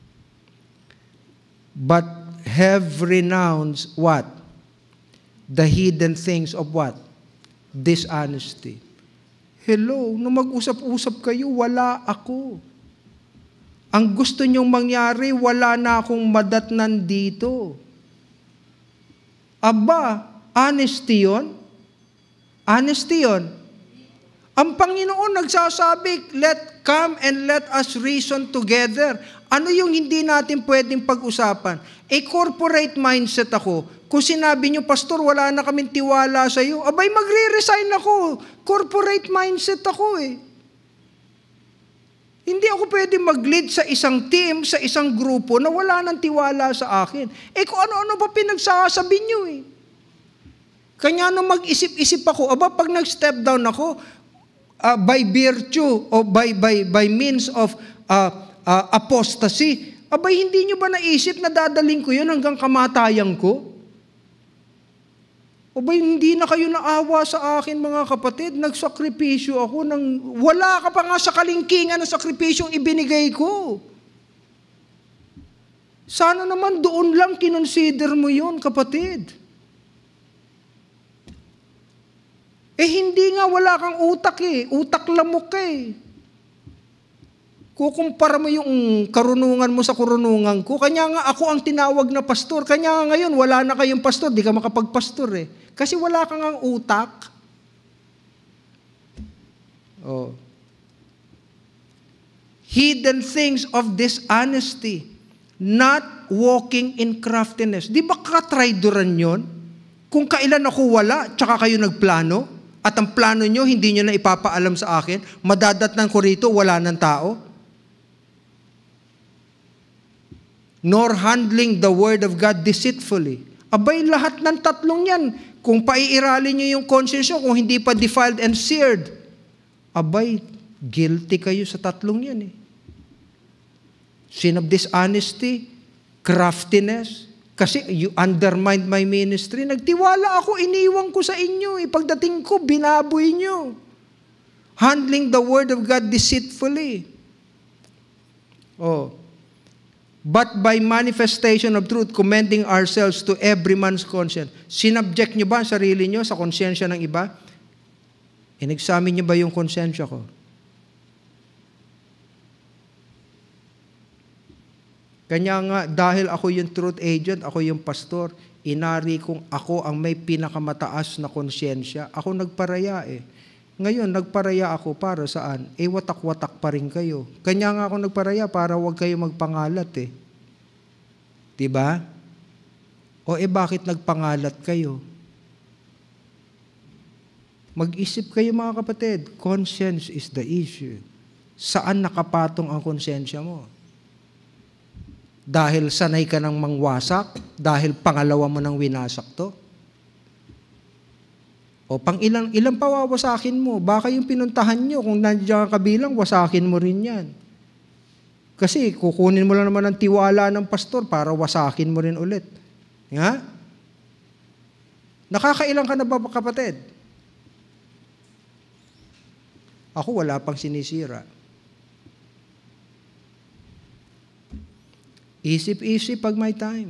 S1: But have renounced what? The hidden things of what? Dishonesty. Hello, nung mag-usap-usap kayo, wala ako. Ang gusto nyong mangyari, wala na akong madatnan dito. Aba, honesty yun? Honesty yun? Ang Panginoon nagsasabi, let come and let us reason together. Ano yung hindi natin pwedeng pag-usapan? A corporate mindset ako. Kung sinabi nyo, Pastor, wala na kaming tiwala sa iyo, abay, magre-resign ako. Corporate mindset ako eh. Hindi ako pwede mag-lead sa isang team, sa isang grupo na wala nang tiwala sa akin. Eh kung ano-ano pa pinagsasabi nyo eh. Kanya nung mag-isip-isip ako, aba, pag nag-step down ako, Uh, by virtue or by by by means of uh, uh, apostasy, abay hindi nyo ba naisip na dadaling ko yun hanggang kamatayan ko? Abay hindi na kayo naawa sa akin mga kapatid, nagsakripisyo ako ng wala ka pa nga sa kalingkingan ng sakripisyong ibinigay ko. Sana naman doon lang kinonsider mo yun, kapatid. Eh hindi nga, wala kang utak eh. Utak lamok eh. Kukumpara mo yung karunungan mo sa karunungan ko. Kanya nga ako ang tinawag na pastor. Kanya nga ngayon, wala na kayong pastor. Di ka makapagpastor eh. Kasi wala kang ang utak. Oh. Hidden things of dishonesty. Not walking in craftiness. Di ba katraidoran yon? Kung kailan ako wala, tsaka kayo nagplano, at ang plano nyo, hindi nyo na ipapaalam sa akin, madadatnan ko rito, wala ng tao. Nor handling the word of God deceitfully. Abay, lahat ng tatlong yan. Kung paiiralin nyo yung conscience nyo, kung hindi pa defiled and seared, abay, guilty kayo sa tatlong yan eh. Sin of dishonesty, craftiness, kasi you undermined my ministry. Nagtiwala ako, iniwan ko sa inyo. Eh. Pagdating ko, binaboy nyo. Handling the word of God deceitfully. Oh. But by manifestation of truth, commending ourselves to every man's conscience. Sinubject nyo ba ang sarili nyo sa konsyensya ng iba? In-examine nyo ba yung konsensya ko? Kanya nga, dahil ako yung truth agent, ako yung pastor, inari kong ako ang may pinakamataas na konsyensya. Ako nagparaya eh. Ngayon, nagparaya ako para saan? Eh, watak-watak pa rin kayo. Kanya nga ako nagparaya para huwag kayo magpangalat eh. Diba? O eh, bakit nagpangalat kayo? Mag-isip kayo mga kapatid. Conscience is the issue. Saan nakapatong ang konsensya mo? Dahil sanay ka ng mangwasak? Dahil pangalawa mo nang winasak to? O pang ilang, ilang pa wawasakin mo? Baka yung pinuntahan nyo, kung nandiyan ka kabilang, wasakin mo rin yan. Kasi kukunin mo lang naman ang tiwala ng pastor para wasakin mo rin ulit. Nga? Nakakailang ka na ba, kapatid? Ako wala pang sinisira. Isip-isip pag may time.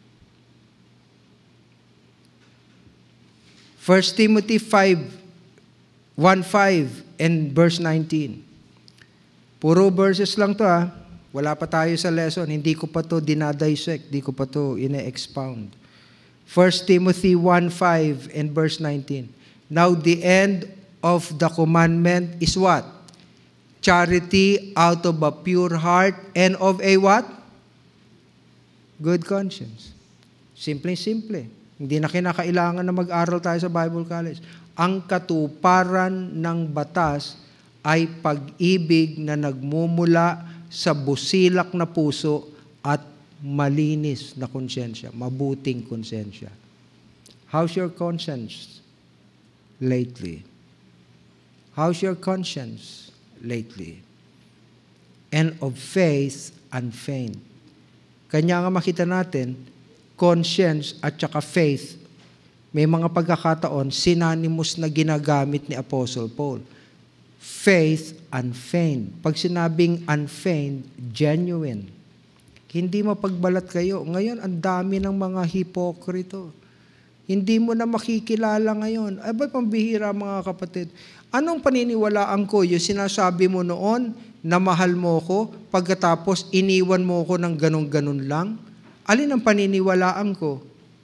S1: First Timothy five, one five and verse nineteen. Puro verses lang to ha. Wala pa tayo sa lesson. Hindi ko pa to dinadissect. Hindi ko pa to ine-expound. First Timothy one five and verse nineteen. Now the end of the commandment is what? Charity out of a pure heart and of a what? Good conscience. Simple-simple. Hindi na kinakailangan na mag-aral tayo sa Bible College. Ang katuparan ng batas ay pag-ibig na nagmumula sa busilak na puso at malinis na konsyensya, mabuting konsyensya. How's your conscience lately? How's your conscience lately? And of faith unfeigned. Kanya nga makita natin, conscience at saka faith, may mga pagkakataon, synonymous na ginagamit ni Apostle Paul. Faith unfeigned. Pag sinabing unfeigned, genuine. Hindi mapagbalat kayo. Ngayon, ang dami ng mga hipokrito. Hindi mo na makikilala ngayon. Ay ba, pambihira mga kapatid. Anong paniniwalaan ko? Yung sinasabi mo noon na mahal mo ko, pagkatapos iniwan mo ko ng ganun-ganun lang? Alin ang paniniwalaan ko?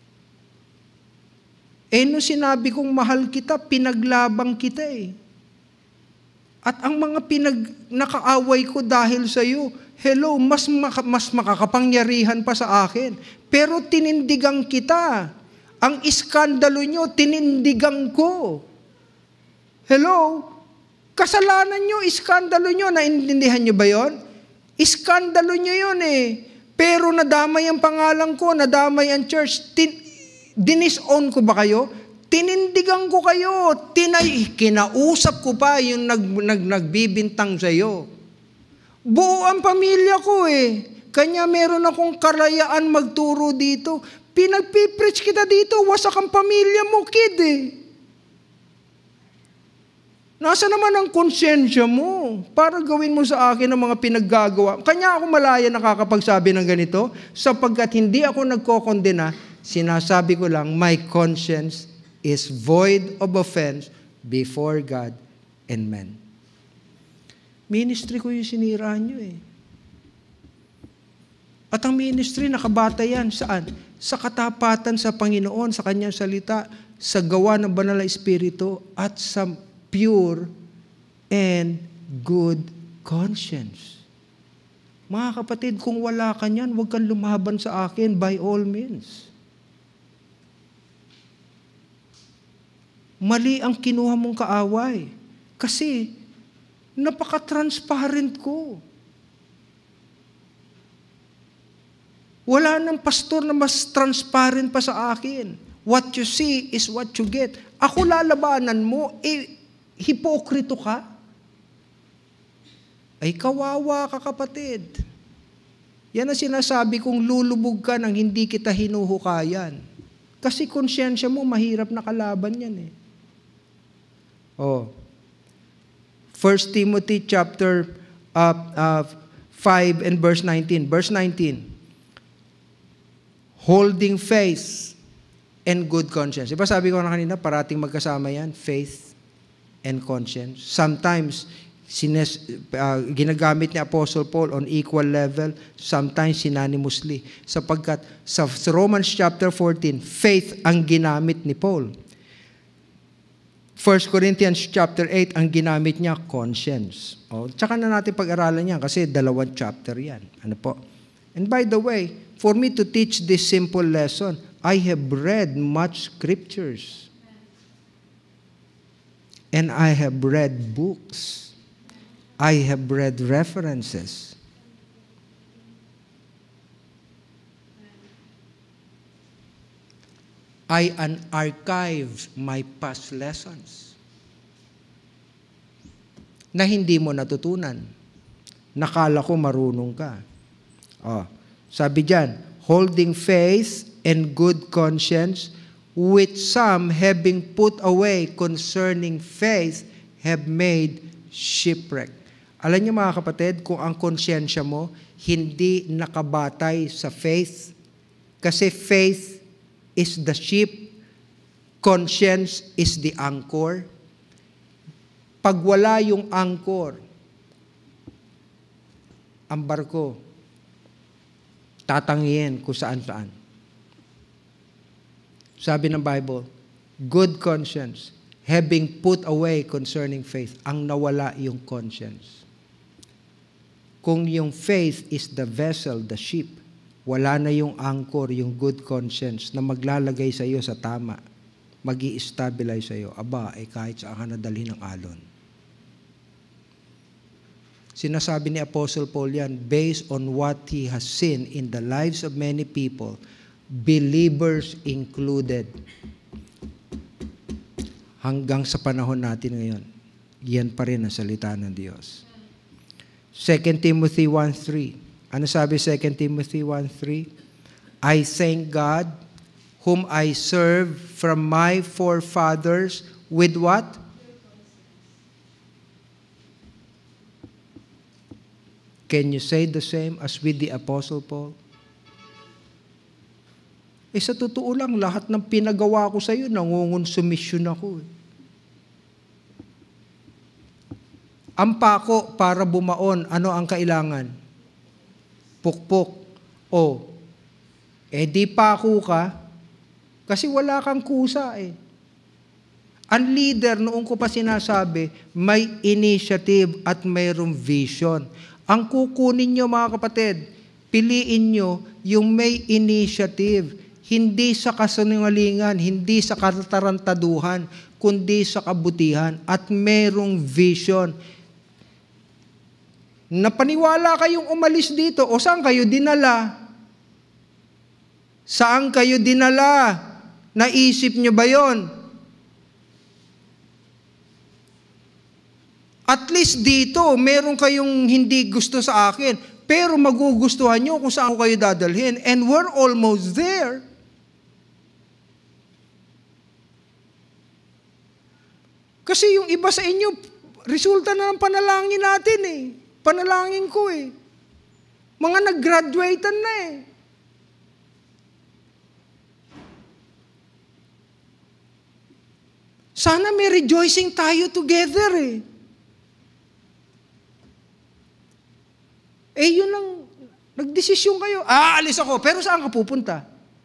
S1: Eh, no sinabi kong mahal kita, pinaglabang kita eh. At ang mga pinag nakaaway ko dahil sa iyo, hello, mas, maka, mas makakapangyarihan pa sa akin. Pero tinindigan kita. Ang iskandalo nyo, tinindigan ko. Hello? Kasalanan nyo, iskandalo nyo. Naintindihan nyo ba yon? Iskandalo nyo yun eh. Pero nadamay ang pangalan ko, nadamay ang church. Tin- dinisown ko ba kayo? Tinindigan ko kayo. Tinay, kinausap ko pa yung nag, nag, nagbibintang sa'yo. Buo ang pamilya ko eh. Kanya meron akong karayaan magturo dito. Pinagpipreach kita dito, wasak ang pamilya mo, kid eh. Nasa naman ang konsensya mo para gawin mo sa akin ang mga pinaggagawa. Kanya ako malaya nakakapagsabi ng ganito, sapagkat hindi ako nagkokondena, sinasabi ko lang, my conscience is void of offense before God and men. Ministry ko yung sinira nyo eh. At ang ministry, nakabata yan. Saan? Sa katapatan sa Panginoon, sa Kanyang salita, sa gawa ng banal na Espiritu, at sa pure and good conscience. Mga kapatid, kung wala ka niyan, huwag kang lumaban sa akin by all means. Mali ang kinuha mong kaaway. Kasi, napaka-transparent ko. Wala nang pastor na mas transparent pa sa akin. What you see is what you get. Ako lalabanan mo, eh, hipokrito ka? Ay kawawa ka kapatid. Yan ang sinasabi kong lulubog ka nang hindi kita hinuhukayan. Kasi konsyensya mo, mahirap na kalaban yan eh. Oh. First Timothy chapter uh, uh, five and verse nineteen. Verse nineteen. Holding faith and good conscience. Diba sabi ko na kanina, parating magkasama yan, faith and conscience. Sometimes, sines, uh, ginagamit ni Apostle Paul on equal level, sometimes synonymously. Sapagkat sa Romans chapter fourteen, faith ang ginamit ni Paul. First Corinthians chapter eight, ang ginamit niya, conscience. O, tsaka na natin pag-aralan yan kasi dalawang chapter yan. Ano po? And by the way, for me to teach this simple lesson, I have read much scriptures. And I have read books. I have read references. I unarchive my past lessons na hindi mo natutunan. Nakala ko marunong ka. Oh, sabi diyan, holding faith and good conscience, which some, having put away concerning faith, have made shipwreck. Alam niyo mga kapatid, kung ang konsyensya mo hindi nakabatay sa faith, kasi faith is the ship, conscience is the anchor. Pag wala yung anchor, ang barko, tatangiyin kung saan-saan. Sabi ng Bible, good conscience, having put away concerning faith, ang nawala yung conscience. Kung yung faith is the vessel, the ship, wala na yung anchor, yung good conscience na maglalagay sa iyo sa tama, mag-i-stabilize sa iyo, aba, eh kahit saan ka nadalhin ng alon. Sinasabi ni Apostle Paul yan, based on what he has seen in the lives of many people, believers included. Hanggang sa panahon natin ngayon, yan pa rin ang salita ng Diyos. Second Timothy one three. Ano sabi Second Timothy one three? I thank God, whom I serve from my forefathers with what? Can you say the same as with the Apostle Paul? Eh sa totoo lang, lahat ng pinagawa ko sa iyo, nangungonsumisyon ako. Eh. Ang pako para bumaon, ano ang kailangan? Pukpok. O, eh di pako ka, kasi wala kang kusa eh. Ang leader, noong ko pa sinasabi, may initiative at mayroong vision. Ang kukunin nyo mga kapatid, piliin nyo yung may initiative, hindi sa kasinungalingan, hindi sa katarantaduhan, kundi sa kabutihan at merong vision. Napaniwala kayong umalis dito o saan kayo dinala? Saan kayo dinala? Naisip nyo ba yon? At least dito, meron kayong hindi gusto sa akin, pero magugustuhan nyo kung saan ko kayo dadalhin. And we're almost there. Kasi yung iba sa inyo, resulta na ng panalangin natin eh. Panalangin ko eh. Mga nag-graduatean na eh. Sana may rejoicing tayo together eh. Eh, yun lang, nagdesisyon kayo. Ah, alis ako, pero saan ka pupunta?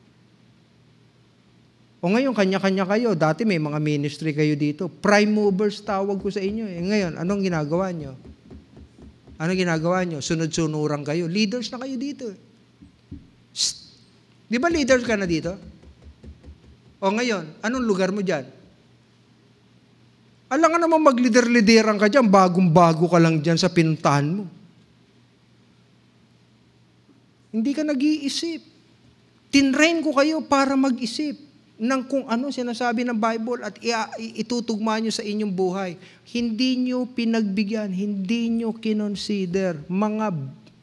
S1: O ngayon, kanya-kanya kayo. Dati may mga ministry kayo dito. Prime movers tawag ko sa inyo. Eh, ngayon, anong ginagawa nyo? Anong ginagawa nyo? Sunod-sunuran kayo. Leaders na kayo dito. Shh. Di ba leaders ka na dito? O ngayon, anong lugar mo dyan? Alam nga naman mag-leader-leaderan ka dyan, bagong-bago ka lang dyan sa pinuntahan mo. Hindi ka nag-iisip. Tinrain ko kayo para mag-isip ng kung ano sinasabi ng Bible at itutugma nyo sa inyong buhay. Hindi nyo pinagbigyan, hindi nyo kinonsider. Mga...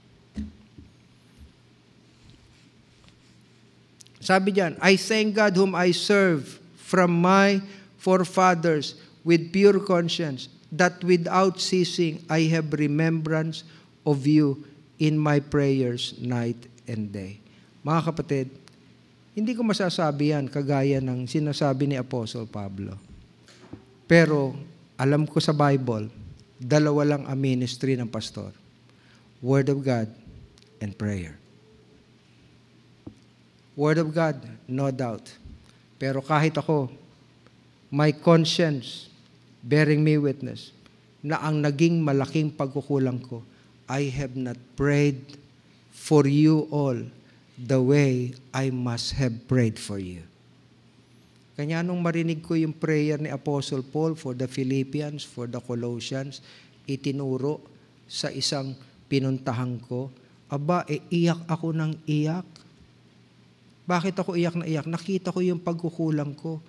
S1: Sabi diyan, I thank God whom I serve from my forefathers with pure conscience, that without ceasing I have remembrance of you in my prayers night and day. Mga kapatid, hindi ko masasabi yan kagaya ng sinasabi ni Apostle Pablo. Pero alam ko sa Bible, dalawa lang ang ministry ng pastor. Word of God and prayer. Word of God, no doubt. Pero kahit ako, my conscience bearing me witness na ang naging malaking pagkukulang ko, I have not prayed for you all the way I must have prayed for you. Kanya nung marinig ko yung prayer ni Apostle Paul for the Philippians, for the Colossians, itinuro sa isang pinuntahan ko, aba, e iyak ako ng iyak. Bakit ako iyak na iyak? Nakita ko yung pagkukulang ko.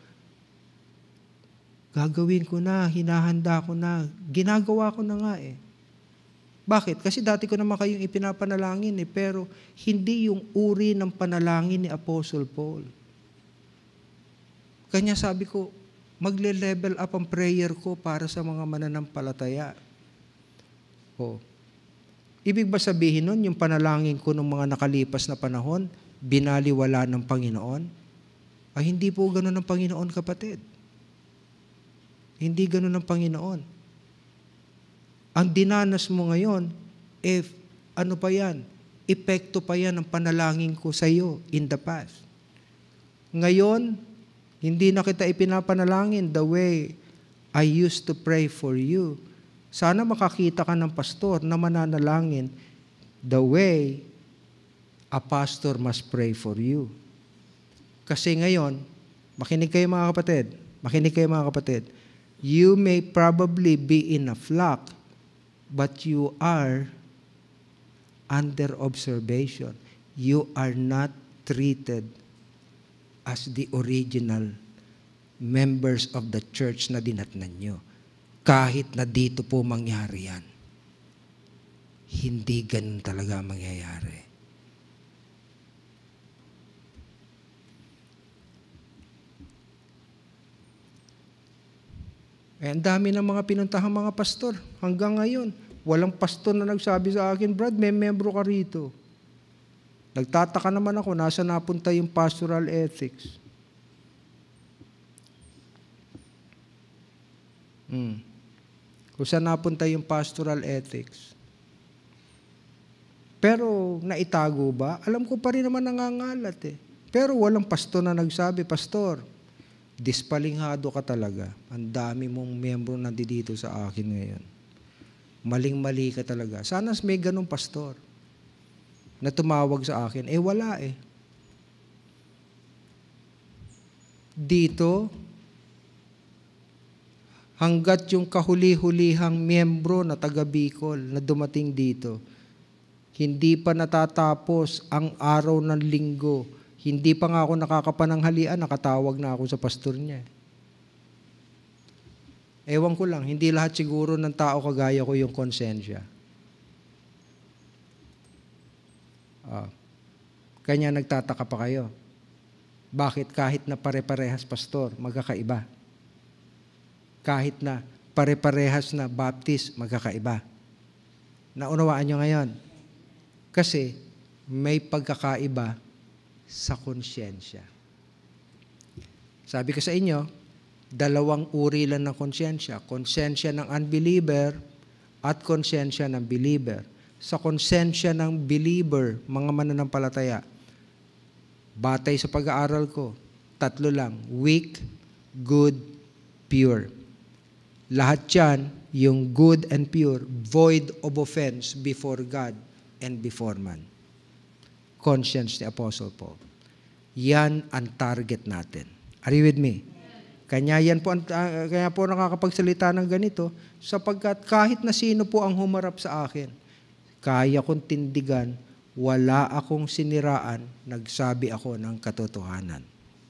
S1: Gagawin ko na, hinahanda ko na, ginagawa ko na nga eh. Bakit? Kasi dati ko naman kayong ipinapanalangin eh, pero hindi yung uri ng panalangin ni Apostle Paul. Kanya sabi ko, magle-level up ang prayer ko para sa mga mananampalataya. O, ibig ba sabihin nun, yung panalangin ko ng mga nakalipas na panahon, binaliwala ng Panginoon? Ay, hindi po ganun ng Panginoon, kapatid. Hindi ganun ng Panginoon. Ang dinanas mo ngayon, if ano pa yan, epekto pa yan ng panalangin ko sa iyo in the past. Ngayon, hindi na kita ipinapanalangin the way I used to pray for you. Sana makakita ka ng pastor na mananalangin the way a pastor must pray for you. Kasi ngayon, makinig kayo mga kapatid, makinig kayo mga kapatid, you may probably be in a flock, but you are under observation. You are not treated as the original members of the church na dinatnan nyo. Kahit na dito po mangyari yan. Hindi ganun talaga mangyayari. Eh, ang dami ng mga pinuntahang mga pastor. Hanggang ngayon, walang pastor na nagsabi sa akin, Brad, may membro ka rito. Nagtataka naman ako, nasa napunta yung pastoral ethics. Hmm. Kung saan napunta yung pastoral ethics. Pero naitago ba? Alam ko pa rin naman nangangalat eh. Pero walang pastor na nagsabi, Pastor, dispalinghado ka talaga. Ang dami mong membro nandito sa akin ngayon. Maling-mali ka talaga. Sana may ganong pastor na tumawag sa akin. Eh, wala eh. Dito, hanggat yung kahuli-hulihang miyembro na taga Bicol na dumating dito, hindi pa natatapos ang araw ng linggo, hindi pa nga ako nakakapananghalian, nakatawag na ako sa pastor niya. Ewan ko lang, hindi lahat siguro ng tao kagaya ko yung konsensya. Ah. Kanya nagtataka pa kayo. Bakit kahit na pare-parehas pastor, magkakaiba? Kahit na pare-parehas na baptist, magkakaiba. Naunawaan nyo ngayon? Kasi may pagkakaiba sa konsyensya. Sabi ko sa inyo, dalawang uri lang ng konsyensya. Konsyensya ng unbeliever at konsyensya ng believer. Sa konsensya ng believer, mga mananampalataya, batay sa pag-aaral ko, tatlo lang, weak, good, pure. Lahat yan, yung good and pure, void of offense before God and before man. Conscience ni Apostle Paul. Yan ang target natin. Are you with me? Kanya yan po, uh, kaya po nakakapagsalita ng ganito, sapagkat kahit na sino po ang humarap sa akin, kaya kong tindigan, wala akong siniraan, nagsabi ako ng katotohanan.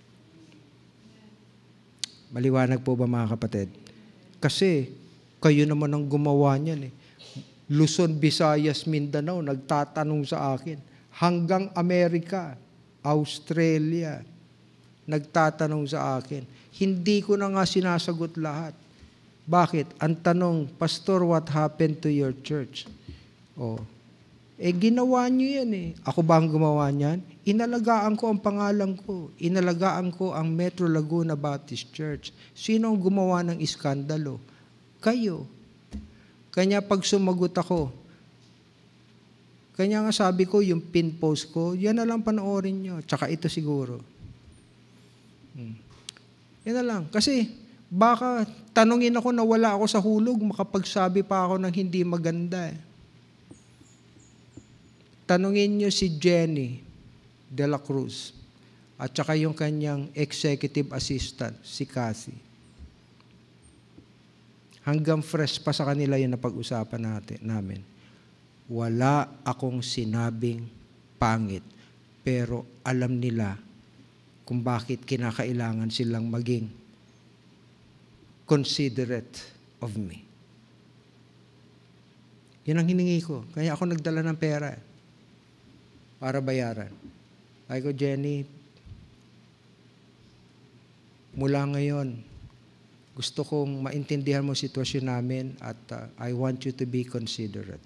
S1: Maliwanag po ba mga kapatid? Kasi kayo naman ang gumawa niyan eh. Luzon, Visayas, Mindanao, nagtatanong sa akin. Hanggang Amerika, Australia, nagtatanong sa akin. Hindi ko na nga sinasagot lahat. Bakit? Ang tanong, Pastor, what happened to your church? Oh, eh ginawa niyo yan eh. Ako ba ang gumawa niyan? Inalagaan ko ang pangalan ko. Inalagaan ko ang Metro-Laguna Baptist Church. Sino ang gumawa ng iskandalo? Kayo. Kanya pag sumagot ako, kanya nga sabi ko, yung pin post ko, yan na lang panoorin nyo. Tsaka ito siguro. Hmm. Yan na lang. Kasi baka tanungin ako na wala ako sa hulog, makapagsabi pa ako ng hindi maganda eh. Tanungin nyo si Jenny de la Cruz at saka yung kanyang executive assistant, si Cathy. Hanggang fresh pa sa kanila yun na pag-usapan natin, namin. Wala akong sinabing pangit, pero alam nila kung bakit kinakailangan silang maging considerate of me. Yun ang hiningi ko. Kaya ako nagdala ng pera eh, para bayaran. Ay ko, Jenny, mula ngayon, gusto kong maintindihan mo sitwasyon namin at uh, I want you to be considerate.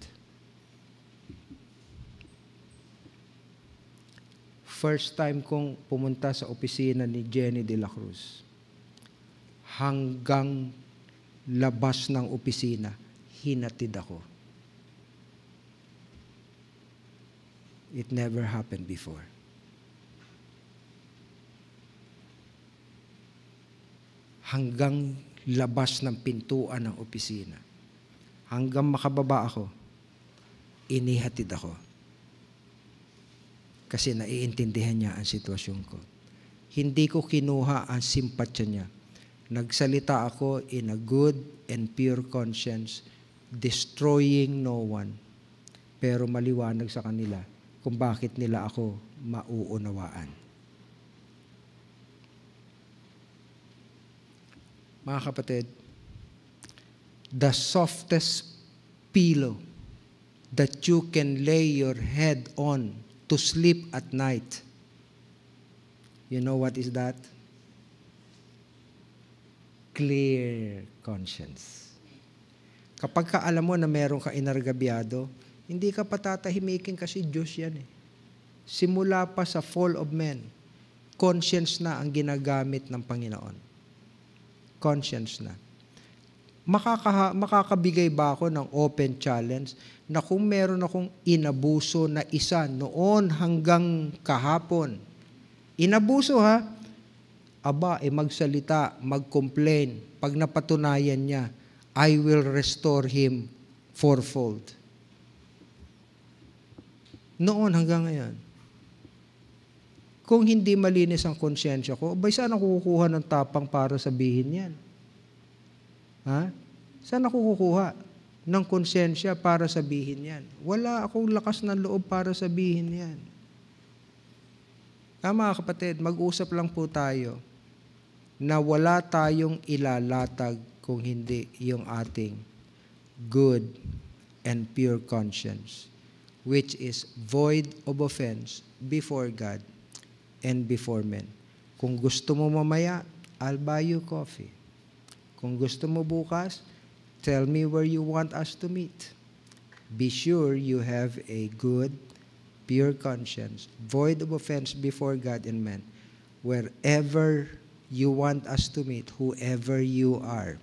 S1: First time kong pumunta sa opisina ni Jenny de la Cruz, hanggang labas ng opisina, hinatid ako. It never happened before. Hanggang labas ng pintuan ng opisina, hanggang makababa ako, inihatid ako. Kasi naiintindihan niya ang sitwasyon ko. Hindi ko kinuha ang simpatsya niya. Nagsalita ako in a good and pure conscience, destroying no one. Pero maliwanag sa kanila kung bakit nila ako mauunawaan. Mga kapatid, the softest pillow that you can lay your head on to sleep at night, you know what is that? Clear conscience. Kapag ka alam mo na meron ka inargabyado, hindi ka patatahimikin kasi Diyos yan eh. Simula pa sa fall of men, conscience na ang ginagamit ng Panginoon. Conscience na. Makaka, makakabigay ba ako ng open challenge na kung meron akong inabuso na isa noon hanggang kahapon, inabuso ha, aba, eh magsalita, mag-complain, pag napatunayan niya, I will restore him fourfold. Noon hanggang ngayon. Kung hindi malinis ang konsyensya ko, abay saan ako kukuha ng tapang para sabihin yan? Ha? Saan ako kukuha ng konsyensya para sabihin yan? Wala akong lakas ng loob para sabihin yan. Ah, mga kapatid, mag-usap lang po tayo na wala tayong ilalatag kung hindi yung ating good and pure conscience, which is void of offense before God and before men. Kung gusto mo mamaya, I'll buy you coffee. Kung gusto mo bukas, tell me where you want us to meet. Be sure you have a good, pure conscience, void of offense before God and men. Wherever you want us to meet, whoever you are,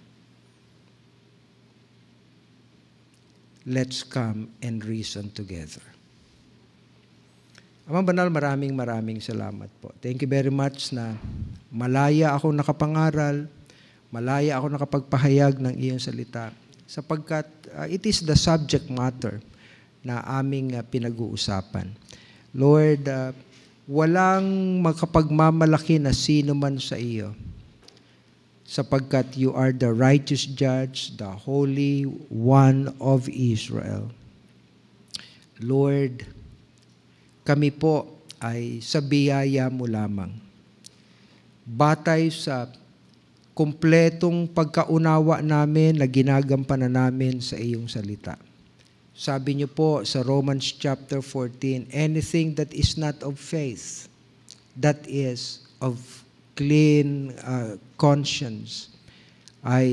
S1: let's come and reason together. Amang Banal, maraming maraming salamat po. Thank you very much na malaya ako nakapangaral, malaya ako nakapagpahayag ng iyong salita, sapagkat uh, it is the subject matter na aming uh, pinag-uusapan. Lord, uh, walang makapagmamalaki na sino man sa iyo, sapagkat you are the righteous judge, the Holy One of Israel. Lord, kami po ay sa biyaya mo lamang. Batay sa kumpletong pagkaunawa namin na ginagampanan namin sa iyong salita. Sabi niyo po sa Romans chapter fourteen, anything that is not of faith, that is of clean uh, conscience, ay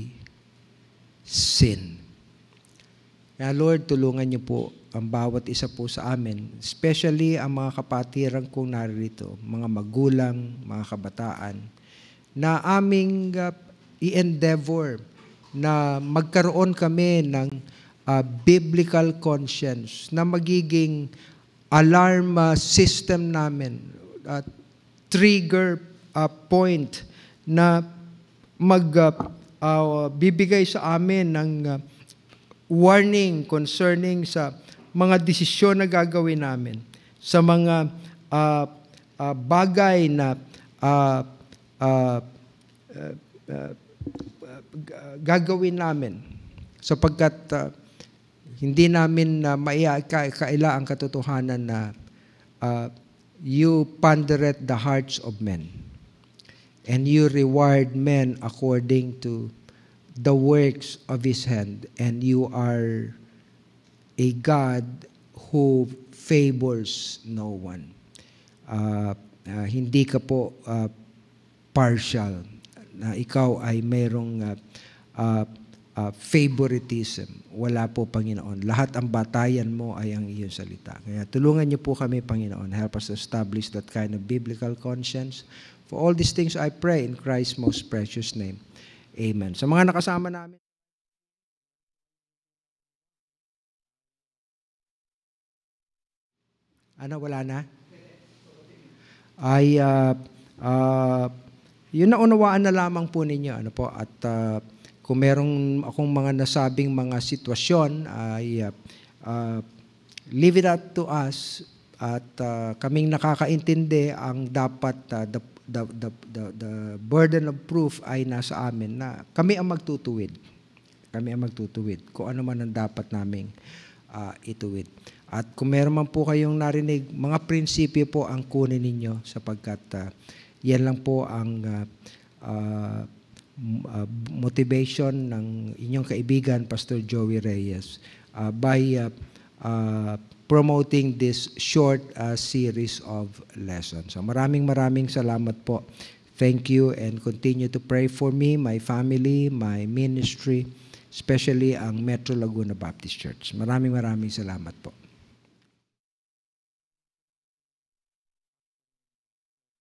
S1: sin. Kaya Lord, tulungan niyo po ang bawat isa po sa amin, especially ang mga kapatiran kong narito, mga magulang, mga kabataan, na aming uh, i-endeavor na magkaroon kami ng uh, biblical conscience, na magiging alarm uh, system namin, uh, trigger uh, point na mag uh, uh, bibigay sa amin ng uh, warning concerning sa mga desisyon na gagawin namin, sa mga uh, uh, bagay na uh, uh, uh, uh, gagawin namin, sapagkat uh, hindi namin uh, maikaila ang katotohanan na uh, You pondereth the hearts of men, and you reward men according to the works of his hand, and you are a God who favors no one. Uh, uh, hindi ka po uh, partial, na ikaw ay mayroong uh, uh, uh, favoritism. Wala po, Panginoon. Lahat ang batayan mo ay ang iyong salita. Kaya tulungan niyo po kami, Panginoon. Help us to establish that kind of biblical conscience. For all these things I pray in Christ's most precious name. Amen. Sa mga nakasama namin, ano, wala na? Ay, uh, uh, yun na unawaan na lamang po ninyo. Ano po, at uh, kung merong akong mga nasabing mga sitwasyon, ay uh, uh, leave it up to us, at uh, kaming nakakaintindi ang dapat, uh, the, the, the, the, the burden of proof ay nasa amin na kami ang magtutuwid. Kami ang magtutuwid kung ano man ang dapat naming uh, ituwid. At kung meron man po kayong narinig, mga prinsipyo po ang kunin ninyo sapagkat uh, yan lang po ang uh, uh, uh, motivation ng inyong kaibigan, Pastor Joey Reyes, uh, by uh, uh, promoting this short uh, series of lessons. So maraming maraming salamat po. Thank you, and continue to pray for me, my family, my ministry, especially ang Metro-Laguna Baptist Church. Maraming maraming salamat po.